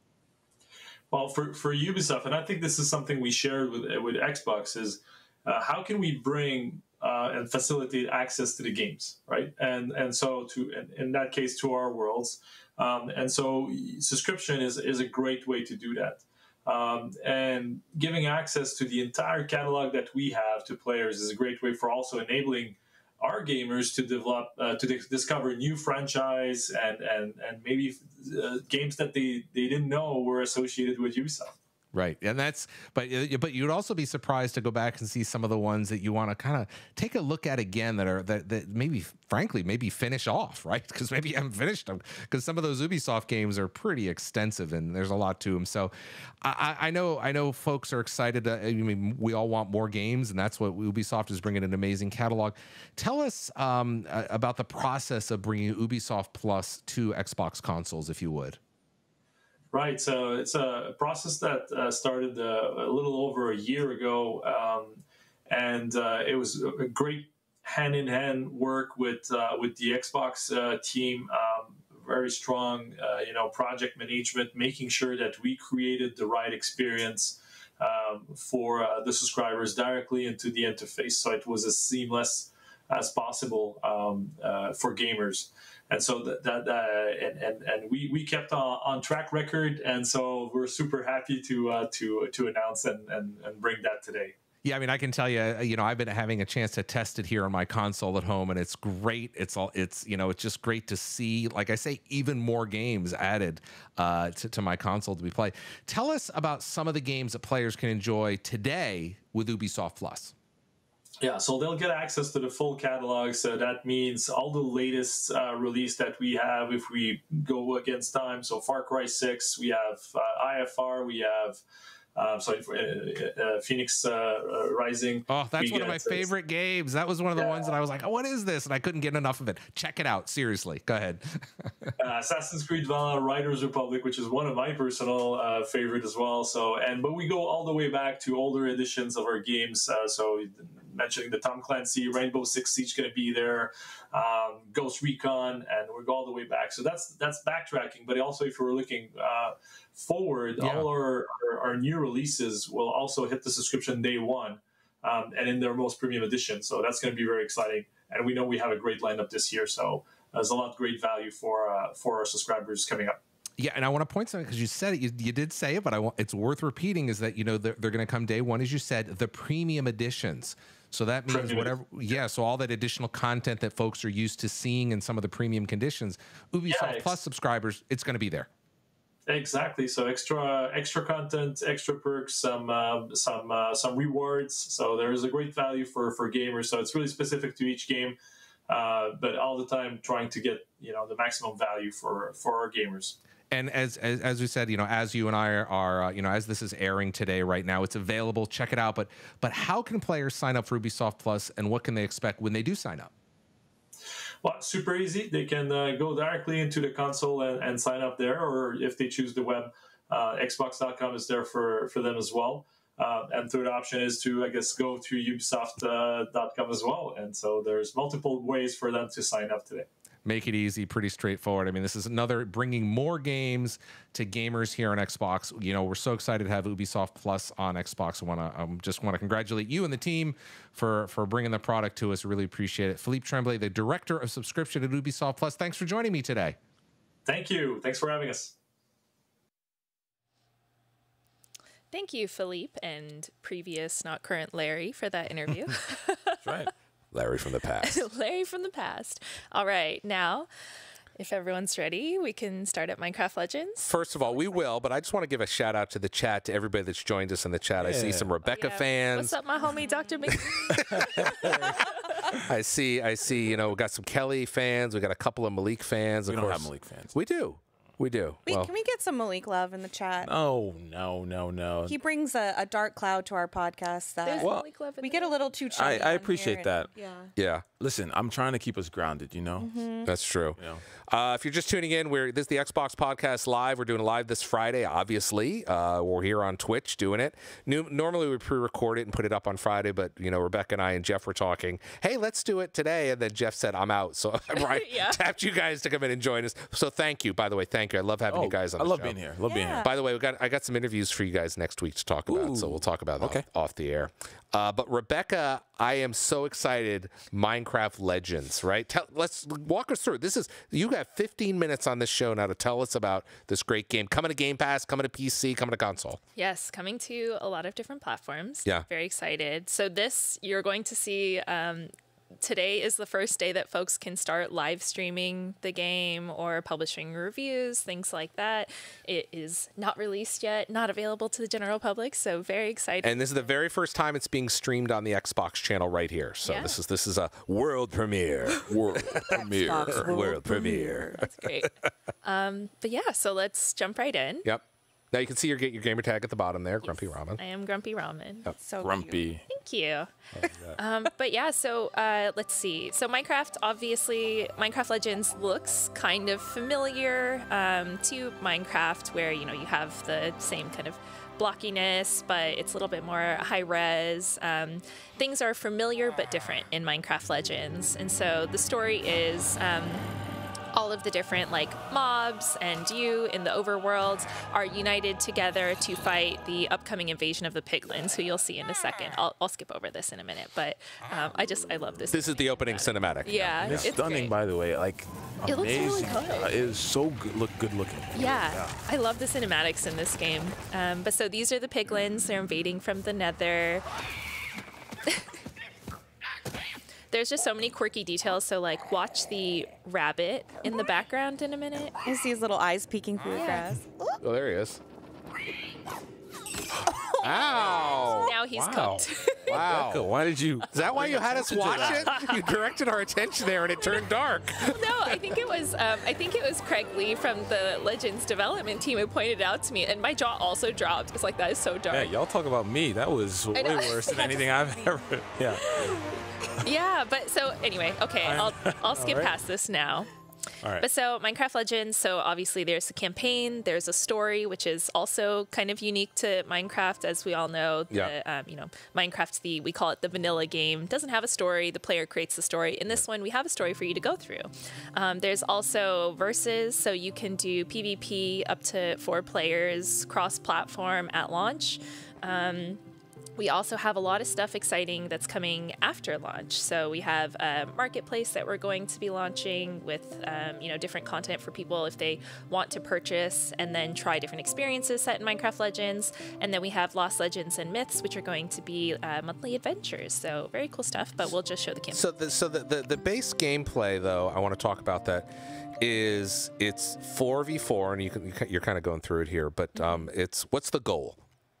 Well, for Ubisoft, and I think this is something we shared with Xbox, is how can we bring and facilitate access to the games, right? And so in that case, to our worlds. And so subscription is a great way to do that. And giving access to the entire catalog that we have to players is a great way for also enabling our gamers to develop, to discover new franchise and maybe games that they didn't know were associated with Ubisoft. Right, and but you'd also be surprised to go back and see some of the ones that you want to kind of take a look at again that maybe, frankly, maybe finish off, right? Because maybe you haven't finished them, because some of those Ubisoft games are pretty extensive and there's a lot to them. So I know folks are excited. I mean, we all want more games, and that's what Ubisoft is bringing, an amazing catalog. Tell us about the process of bringing Ubisoft Plus to Xbox consoles, if you would. Right. So it's a process that started a little over a year ago, and it was a great hand-in-hand work with the Xbox team. Very strong, project management, making sure that we created the right experience for the subscribers directly into the interface, so it was as seamless as possible for gamers. And so we kept on track record, and so we're super happy to announce and bring that today. Yeah, I mean, I can tell you, I've been having a chance to test it here on my console at home, and it's great. It's just great to see, like I say, even more games added to my console to be played. Tell us about some of the games that players can enjoy today with Ubisoft Plus. Yeah, so they'll get access to the full catalog. So that means all the latest release that we have if we go against time. So Far Cry 6, we have IFR, we have Phoenix Rising. Oh, that's one of my favorite games. That was one of the ones that I was like, oh, what is this? And I couldn't get enough of it. Check it out. Seriously. Go ahead. Assassin's Creed Valhalla, Riders Republic, which is one of my personal favorite as well. But we go all the way back to older editions of our games. So mentioning the Tom Clancy, Rainbow Six Siege going to be there, Ghost Recon, and we go all the way back. So that's backtracking. But also, if we're looking forward, all our new releases will also hit the subscription day one, and in their most premium edition. So that's going to be very exciting. And we know we have a great lineup this year. So there's a lot of great value for our subscribers coming up. Yeah, and I want to point something, because you said it, you did say it, but it's worth repeating, is that they're going to come day one, as you said, the premium editions. So that means so all that additional content that folks are used to seeing in some of the premium conditions, Ubisoft Plus subscribers, it's going to be there. Exactly. So extra content, extra perks, some rewards. So there is a great value for gamers. So it's really specific to each game, but all the time trying to get the maximum value for our gamers. And as we said, as you and I are, as this is airing today, right now, it's available. Check it out. But how can players sign up for Ubisoft Plus, and what can they expect when they do sign up? Well, super easy. They can go directly into the console and sign up there, or if they choose the web, Xbox.com is there for them as well. And third option is to, go to Ubisoft.com as well. And so there's multiple ways for them to sign up today. Make it easy, pretty straightforward. I mean, this is another bringing more games to gamers here on Xbox. You know, we're so excited to have Ubisoft Plus on Xbox. I just want to congratulate you and the team for bringing the product to us. Really appreciate it. Philippe Tremblay, the director of subscription at Ubisoft Plus. Thanks for joining me today. Thank you. Thanks for having us. Thank you, Philippe, and previous, not current Larry, for that interview. That's right. Larry from the past. Larry from the past. All right, now, if everyone's ready, we can start at Minecraft Legends. First of all, we will, but I just want to give a shout out to the chat, to everybody that's joined us in the chat. I see some Rebecca fans. What's up, my homie, Dr. McGee? I see, you know, we got some Kelly fans. We got a couple of Malik fans. We don't have Malik fans. We do. We do. Wait, can we get some Malik love in the chat? Oh, no. He brings a dark cloud to our podcast that Malik love in we there. get a little too chilly. I appreciate that. Yeah. Listen, I'm trying to keep us grounded, you know? That's true. You know? If you're just tuning in, this is the Xbox Podcast Live. We're doing it live this Friday, obviously. We're here on Twitch doing it. Normally we pre-record it and put it up on Friday, but, you know, Rebecca and I and Jeff were talking, hey, let's do it today. And then Jeff said, I'm out. So I tapped you guys to come in and join us. So thank you. By the way, thank you. I love having you guys on the show. I love being here. Love being here. By the way, I got some interviews for you guys next week to talk about, so we'll talk about that off the air. But Rebecca, I am so excited. Minecraft Legends, right? Let's walk us through. You got 15 minutes on this show now to tell us about this great game. Coming to Game Pass, coming to PC, coming to console. Yes, coming to a lot of different platforms. Yeah. Very excited. So you're going to see... today is the first day that folks can start live streaming the game or publishing reviews, things like that. It is not released yet, not available to the general public, so very excited. And this is the very first time it's being streamed on the Xbox channel right here. So this is a world premiere. World premiere. That's great. But yeah, so let's jump right in. Yep. Now you can see your gamer tag at the bottom there, Grumpy Ramen. I am Grumpy Ramen. Yep. So Grumpy. Thank you. But yeah, so let's see. So Minecraft Legends looks kind of familiar to Minecraft, where, you know, you have the same kind of blockiness, but it's a little bit more high res. Things are familiar but different in Minecraft Legends. And so the story is... all of the different mobs and you in the overworld are united together to fight the upcoming invasion of the piglins, who you'll see in a second. I'll skip over this in a minute, but I love this. This is the opening cinematic. Yeah, it's stunning, great. By the way. It looks really good. It is so good looking. Yeah, I love the cinematics in this game. But so these are the piglins. They're invading from the Nether. There's just so many quirky details. So watch the rabbit in the background in a minute. You see his little eyes peeking through the grass. Oh, there he is. Ow! Now he's cooked. Wow. Rebecca, why did you... Is that why you had us watch it? You directed our attention there and it turned dark. No, I think it was Craig Lee from the Legends development team who pointed it out to me, and my jaw also dropped. It's that is so dark. Yeah, y'all talk about me. That was way worse than anything I've ever... Yeah. Yeah, but so anyway, okay, I'll skip past this now. All right. But so Minecraft Legends, so obviously there's a campaign, there's a story, which is also kind of unique to Minecraft, as we all know. Minecraft, we call it the vanilla game, doesn't have a story. The player creates the story. In this one, we have a story for you to go through. There's also versus, so you can do PvP up to 4 players, cross-platform at launch. We also have a lot of stuff exciting that's coming after launch. So we have a marketplace that we're going to be launching with, different content for people if they want to purchase and then try different experiences set in Minecraft Legends. And then we have Lost Legends and Myths, which are going to be monthly adventures. So very cool stuff, but we'll just show the campaign. So the base gameplay, though, I want to talk about that. It's 4v4, and you're kind of going through it here, but what's the goal?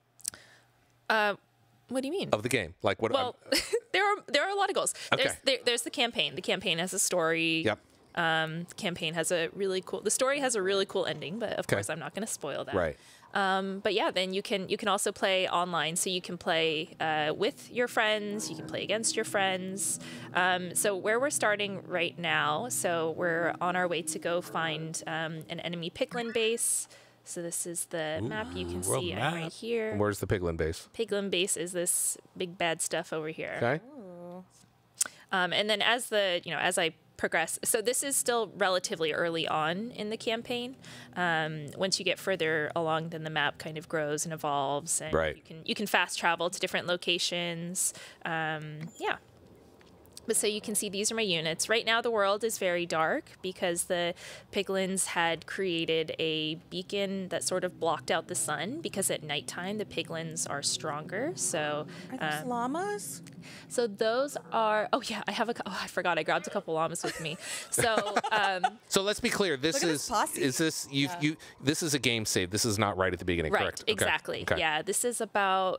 What do you mean? Of the game? Well, there are a lot of goals. Okay. There's the campaign. The campaign has a story. Yep. The campaign has the story has a really cool ending, but of course I'm not going to spoil that. Right. But yeah, then you can also play online, so you can play with your friends, you can play against your friends. So where we're starting right now, so we're on our way to go find an enemy piglin base. So this is the map you can see right here. And where's the piglin base? Piglin base is this big bad stuff over here. Okay. And then as I progress. So this is still relatively early on in the campaign. Once you get further along, then the map kind of grows and evolves, and you can fast travel to different locations. Yeah. But so you can see these are my units. Right now the world is very dark because the piglins had created a beacon that sort of blocked out the sun, because at nighttime the piglins are stronger. So are those llamas? So those are, oh yeah, I forgot I grabbed a couple llamas with me. So so let's be clear, this is this is a game save. This is not right at the beginning, right, correct? Exactly. Okay. Yeah, this is about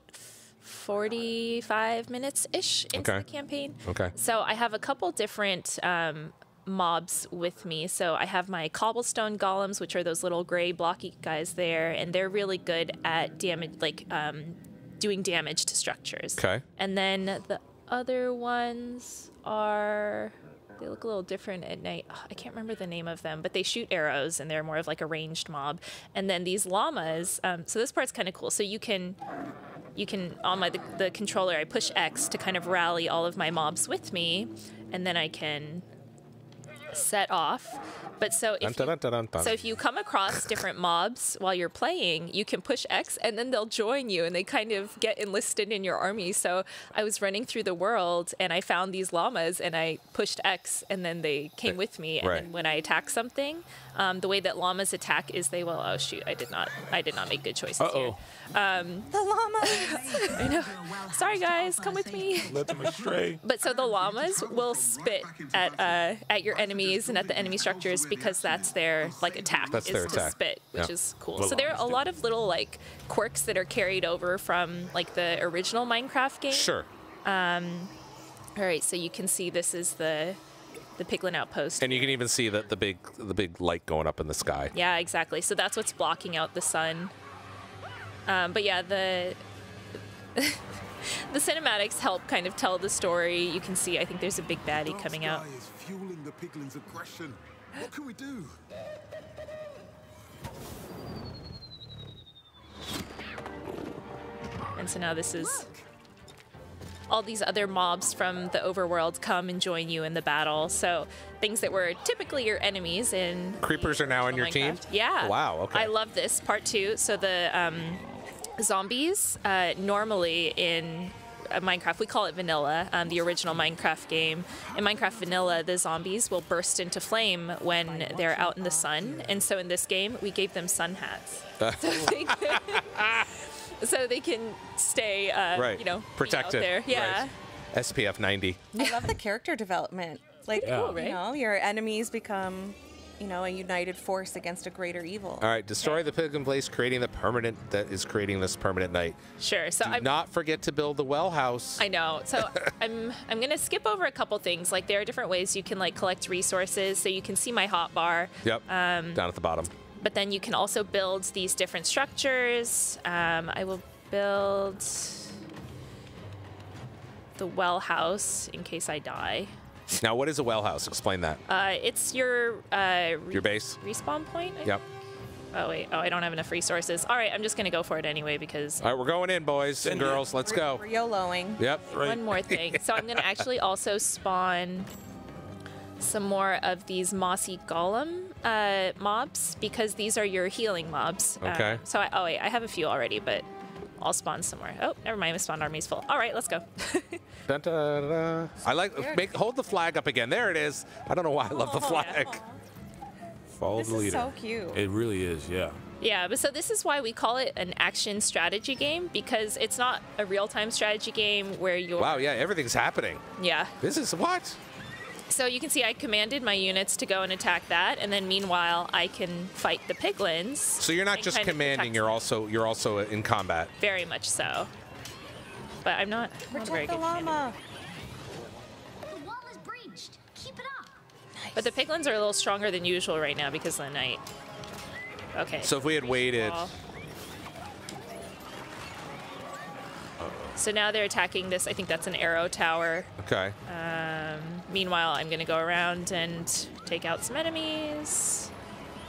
45 minutes-ish into the campaign. Okay. So I have a couple different mobs with me. So I have my cobblestone golems, which are those little gray blocky guys there, and they're really good at damage, like doing damage to structures. Okay. And then the other ones are, they look a little different at night. I can't remember the name of them, but they shoot arrows and they're more of like a ranged mob. And then these llamas, so this part's kind of cool. So you can on the controller, I push X to kind of rally all of my mobs with me, and then I can set off. But so if you come across different mobs while you're playing, you can push X and then they'll join you and they kind of get enlisted in your army. So I was running through the world and I found these llamas and I pushed X and then they came with me. And then when I attack something, the way that llamas attack is they will, oh shoot, I did not make good choices here. The llamas! I know. Sorry guys, come with me. Let them astray. But so the llamas will spit at your enemies and at the enemy structures, because that's their like attack. That's their attack. Spit, which is cool. So there are a lot of little like quirks that are carried over from like the original Minecraft game. Sure. All right, so you can see this is the piglin outpost. And you can even see the big light going up in the sky. Yeah, exactly. So that's what's blocking out the sun. But yeah, the cinematics help kind of tell the story. You can see, I think there's a big baddie coming out. Is fueling the piglins' aggression. What can we do? And so now this is all these other mobs from the overworld come and join you in the battle. So things that were typically your enemies in Creepers are now in your team? Yeah. Wow, okay. I love this part too. So the zombies, normally in Minecraft, we call it vanilla, the original Minecraft game. In Minecraft vanilla, the zombies will burst into flame when they're out in the sun. And so in this game, we gave them sun hats. So they can stay, protected. out there. Yeah. Right. SPF 90. I love the character development. Like, your enemies become, a united force against a greater evil. All right, destroy the piglin place, creating this permanent night. Sure. So Do not forget to build the well house. I know. So I'm gonna skip over a couple things. Like there are different ways you can like collect resources. So you can see my hotbar. Yep. Down at the bottom. But then you can also build these different structures. I will build the well house in case I die. Now, what is a well house? Explain that. It's your base respawn point. Yep. Oh wait. Oh, I don't have enough resources. All right, I'm just gonna go for it anyway because. All right, we're going in, boys and girls. Let's go. We're YOLOing. Yep. Right. One more thing. So I'm gonna actually also spawn some more of these mossy golem mobs, because these are your healing mobs. Okay. I have a few already, but I'll spawn some more. Oh, never mind. My spawn army's full. All right, let's go. Dun, dun, dun. I like hold the flag up again. There it is. I don't know why I love the flag. Follow This the leader. is so cute. It really is, yeah. Yeah, but so this is why we call it an action strategy game, because it's not a real-time strategy game where you're. Wow, yeah, everything's happening. Yeah. This is what? So you can see I commanded my units to go and attack that, and then meanwhile I can fight the piglins. So you're not just commanding; you're also in combat. Very much so. But I'm not very good llama. The wall is breached. Keep it up. But the piglins are a little stronger than usual right now because of the night. Okay. So if we had waited. So now they're attacking this. I think that's an arrow tower. Okay. Meanwhile, I'm going to go around and take out some enemies.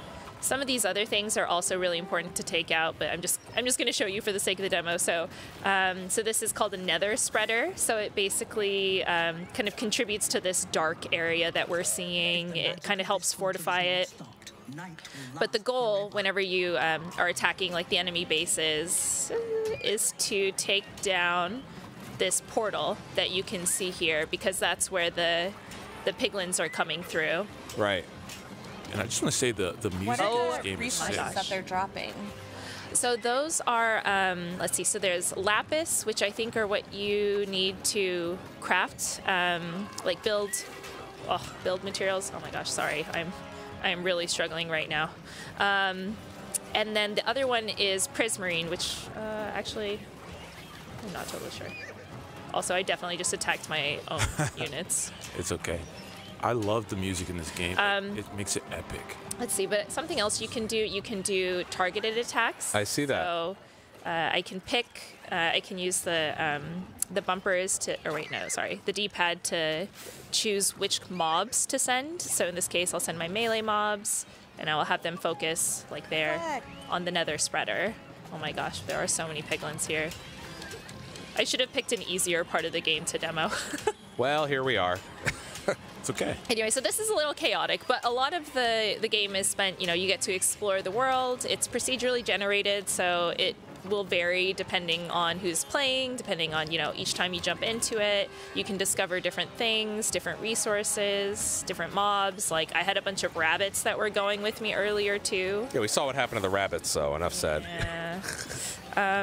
Some of these other things are also really important to take out, but I'm just going to show you for the sake of the demo. So, so this is called a nether spreader. So it basically kind of contributes to this dark area that we're seeing. It kind of helps fortify it. But the goal, whenever you are attacking like the enemy bases, is to take down this portal that you can see here, because that's where the piglins are coming through. Right. And I just want to say the music in this game is sick. That they're dropping. So those are, let's see, so there's lapis, which I think are what you need to craft, like build materials. Oh my gosh, sorry, I'm really struggling right now. And then the other one is prismarine, which actually, I'm not totally sure. Also, I definitely just attacked my own units. It's okay. I love the music in this game. It makes it epic. Let's see, but something else you can do targeted attacks. I see that. So I can pick, I can use the bumpers to, or wait, no, sorry, the D-pad to choose which mobs to send. So in this case, I'll send my melee mobs, and I will have them focus, like there, on the nether spreader. Oh my gosh, there are so many piglins here. I should have picked an easier part of the game to demo. Well, here we are. It's okay. Anyway, so this is a little chaotic, but a lot of the game is spent, you know, you get to explore the world. It's procedurally generated, so it will vary depending on who's playing, depending on, you know, each time you jump into it. You can discover different things, different resources, different mobs. Like, I had a bunch of rabbits that were going with me earlier, too. Yeah, we saw what happened to the rabbits, so enough said. Yeah.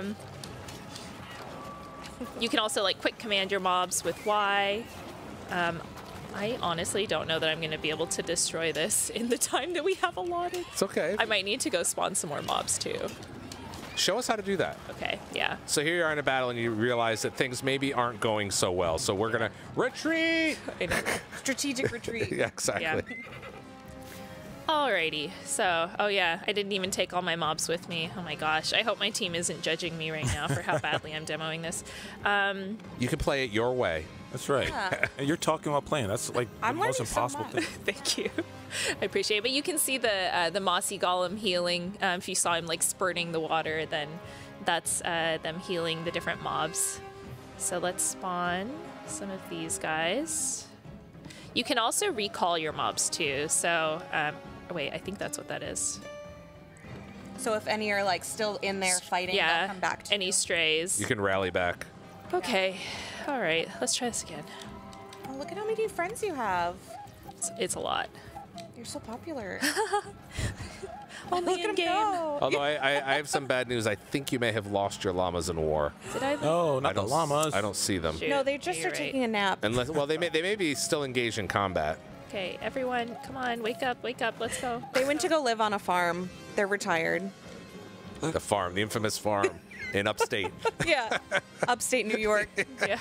You can also, like, quick command your mobs with Y. I honestly don't know that I'm going to be able to destroy this in the time that we have allotted. It's okay. I might need to go spawn some more mobs, too. Show us how to do that. Okay, yeah. So here you are in a battle, and you realize that things maybe aren't going so well. So we're going to retreat. I know. Strategic retreat. Yeah, exactly. Yeah. Alrighty, so, oh yeah, I didn't even take all my mobs with me. Oh my gosh, I hope my team isn't judging me right now for how badly I'm demoing this. You can play it your way. That's right. Yeah. And you're talking about playing. That's like the most impossible thing. Thank you. I appreciate it. But you can see the mossy golem healing. If you saw him like spurting the water, then that's them healing the different mobs. So let's spawn some of these guys. You can also recall your mobs too. So, wait, I think that's what that is. So if any are like still in there fighting, they'll come back to any you. strays. You can rally back. Okay, all right, let's try this again. Oh, look at how many friends you have. It's a lot. You're so popular. Only Look at in him game. go. Although I have some bad news. I think you may have lost your llamas in war. Did I? No, not the llamas. I don't see them. Shoot, No, they just you're are taking a nap. Unless, well, they may be still engaged in combat. Okay, everyone, come on, wake up, let's go. They went to go live on a farm. They're retired. The farm, the infamous farm in upstate. Yeah. Upstate New York. Yeah.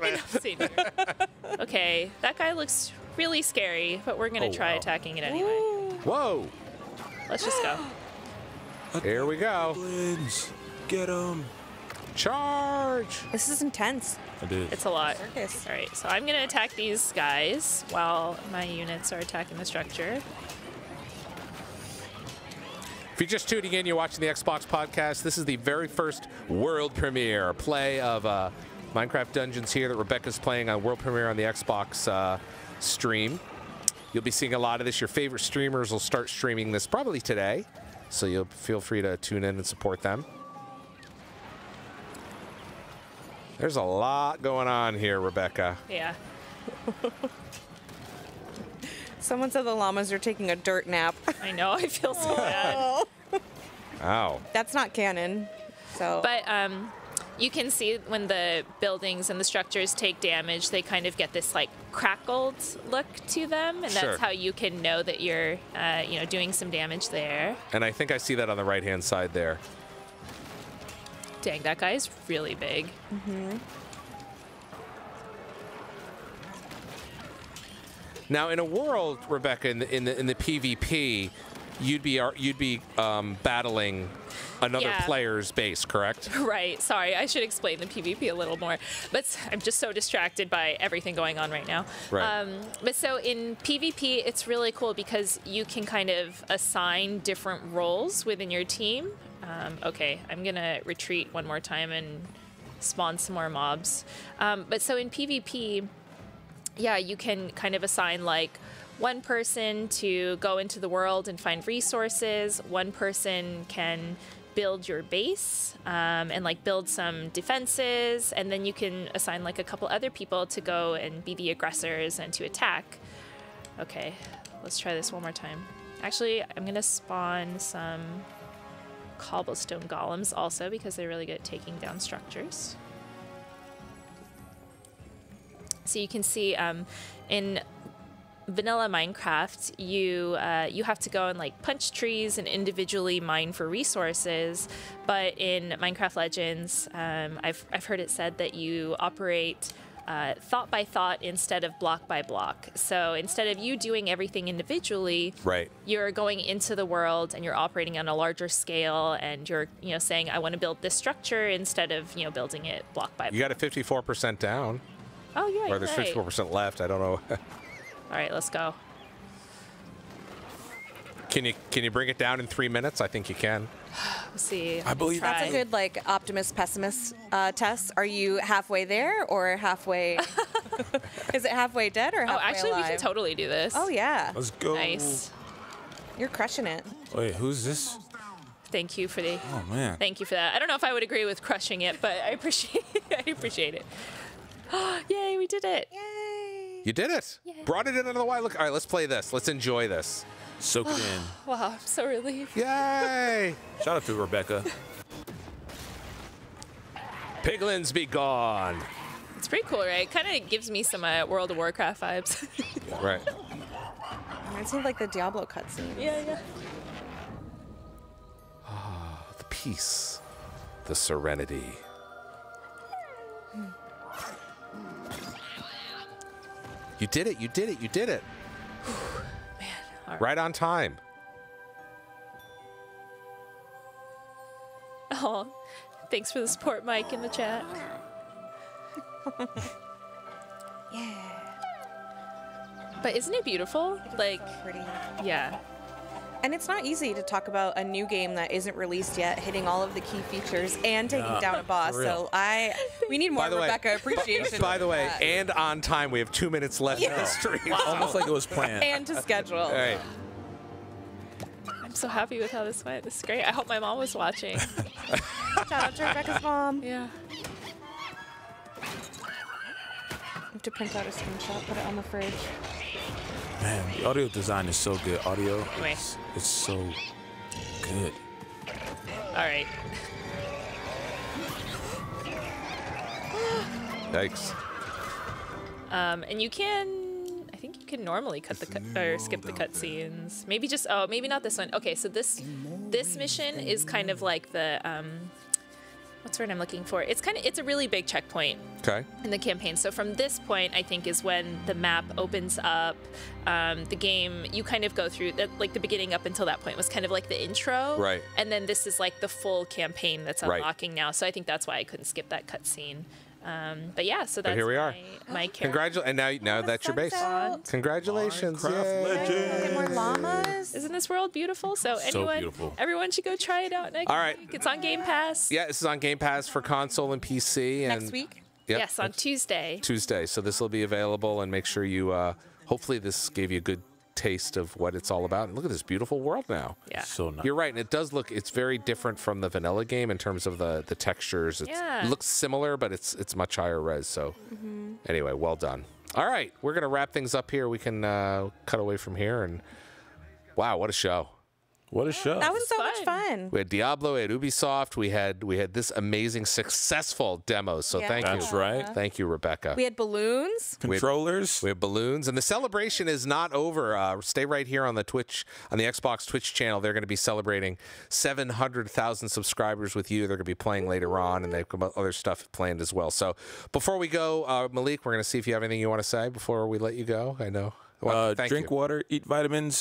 Okay, that guy looks really scary, but we're gonna try attacking it anyway. Whoa! Let's just go. Here we go. Blins, get them. Charge! This is intense. It is. It's a lot. Circus. All right, so I'm gonna attack these guys while my units are attacking the structure. If you're just tuning in, you're watching the Xbox podcast. This is the very first world premiere play of Minecraft Dungeons here that Rebecca's playing on world premiere on the Xbox stream. You'll be seeing a lot of this. Your favorite streamers will start streaming this probably today, so you'll feel free to tune in and support them. There's a lot going on here, Rebecca. Yeah. Someone said the llamas are taking a dirt nap. I know. I feel so bad. Ow. That's not canon. So. But you can see when the buildings and the structures take damage, they kind of get this like crackled look to them, and Sure. that's how you can know that you're, you know, doing some damage there. And I think I see that on the right-hand side there. Dang, that guy is really big. Mm-hmm. Now, in a world, Rebecca, in the PvP, you'd be battling another player's base, correct? Right. Sorry, I should explain the PvP a little more. But I'm just so distracted by everything going on right now. Right. But so in PvP, it's really cool because you can kind of assign different roles within your team. Okay, I'm gonna retreat one more time and spawn some more mobs. But so in PvP, yeah, you can kind of assign like one person to go into the world and find resources. One person can build your base and like build some defenses, and then you can assign like a couple other people to go and be the aggressors and to attack. Okay, let's try this one more time. Actually, I'm gonna spawn some cobblestone golems also because they're really good at taking down structures. So you can see in vanilla Minecraft, you have to go and like punch trees and individually mine for resources. But in Minecraft Legends, I've heard it said that you operate thought by thought instead of block by block. So instead of you doing everything individually, right, you're going into the world and you're operating on a larger scale, and you're saying I want to build this structure instead of building it block by block. You got it 54% down. Oh yeah, or there's 54% left. I don't know. All right, let's go. Can you bring it down in 3 minutes? I think you can. Let's see. I believe that's a good like optimist pessimist test. Are you halfway there or halfway? Is it halfway dead or halfway actually, alive? we can totally do this. Oh yeah. Let's go. Nice. You're crushing it. Wait, who's this? Thank you for the. Oh man. Thank you for that. I don't know if I would agree with crushing it, but I appreciate it. Yay, we did it. Yay. You did it. Yay. Brought it in under the wire. Look, all right, let's play this. Let's enjoy this. Soak it in. Wow, I'm so relieved. Yay! Shout out to Rebecca. Piglins be gone. It's pretty cool, right? Kind of gives me some World of Warcraft vibes. Right. Reminds me of like the Diablo cutscene. Yeah. The peace, the serenity. You did it. You did it. You did it. Man. All Right on time. Oh, thanks for the support, Mike, in the chat. Yeah. But isn't it beautiful? Like, So pretty. yeah. And it's not easy to talk about a new game that isn't released yet, hitting all of the key features and taking down a boss. So we need more By the way- Rebecca appreciation. By the for way, that. and on time, we have 2 minutes left in the stream. Almost like it was planned. and to schedule. All right. I'm so happy with how this went. This is great. I hope my mom was watching. Shout out to Rebecca's mom. Yeah. I have to print out a screenshot, put it on the fridge. Man, the audio design is so good. Audio, Anyway. it's so good. All right. Thanks. And you can, I think you can normally cut the cut or skip the cutscenes. Maybe just, maybe not this one. Okay, so this mission is kind of like the, what's the word I'm looking for? It's a really big checkpoint. Okay. In the campaign. So from this point, I think is when the map opens up. The game, you kind of go through, like the beginning up until that point was kind of like the intro. Right. And then this is like the full campaign that's Right. unlocking now. So I think that's why I couldn't skip that cutscene. But yeah, so that's here we are. my character. And now that's your base. out. Congratulations. Minecraft Yay. legend. Get more llamas. Isn't this world beautiful? So beautiful. everyone should go try it out next All right. week. It's on Game Pass. Yeah, this is on Game Pass for console and PC. And Next week. Yep. Yes, on Tuesday. Tuesday. So this will be available, and make sure you, hopefully this gave you a good taste of what it's all about. And look at this beautiful world now. Yeah. So nice. You're right, and it does look, it's very different from the vanilla game in terms of the textures. It looks similar, but it's much higher res. So anyway, well done. All right, we're going to wrap things up here. We can cut away from here. And wow, what a show. What a show. That was so fun. much fun. We had Diablo, we had Ubisoft, we had this amazing, successful demo. So Yeah. thank you. That's right. Thank you, Rebecca. We had balloons. Controllers. We have balloons, and the celebration is not over. Stay right here on the Twitch, on the Xbox Twitch channel. They're going to be celebrating 700,000 subscribers with you. They're going to be playing later on, and they've got other stuff planned as well. So before we go, Malik, we're going to see if you have anything you want to say before we let you go. I know. Well, thank Drink you. water, eat vitamins.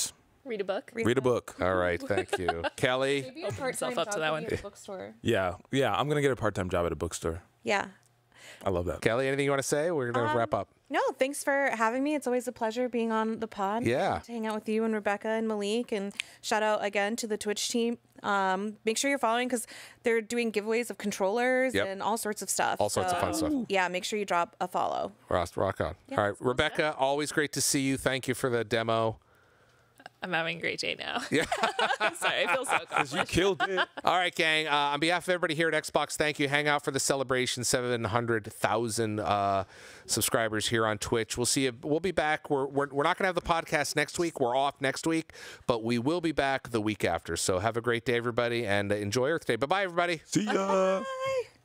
Read a book. Read a book. All right, thank you. Kelly? Maybe a Open part-time yourself up to job that maybe one. at a bookstore. Yeah, I'm gonna get a part-time job at a bookstore. Yeah. I love that. Kelly, anything you want to say? We're going to wrap up. No, thanks for having me. It's always a pleasure being on the pod. Yeah. To hang out with you and Rebecca and Malik. And shout out again to the Twitch team. Make sure you're following because they're doing giveaways of controllers and all sorts of stuff. All sorts of fun stuff. Yeah, make sure you drop a follow. Rock on. All right, Rebecca, always great to see you. Thank you for the demo. I'm having a great day now. Yeah. Sorry, I feel so accomplished. You killed it. All right, gang. On behalf of everybody here at Xbox, thank you. Hang out for the celebration, 700,000 subscribers here on Twitch. We'll see you. We'll be back. We're not going to have the podcast next week. We're off next week, but we will be back the week after. So have a great day, everybody, and enjoy Earth Day. Bye-bye, everybody. See ya. Bye.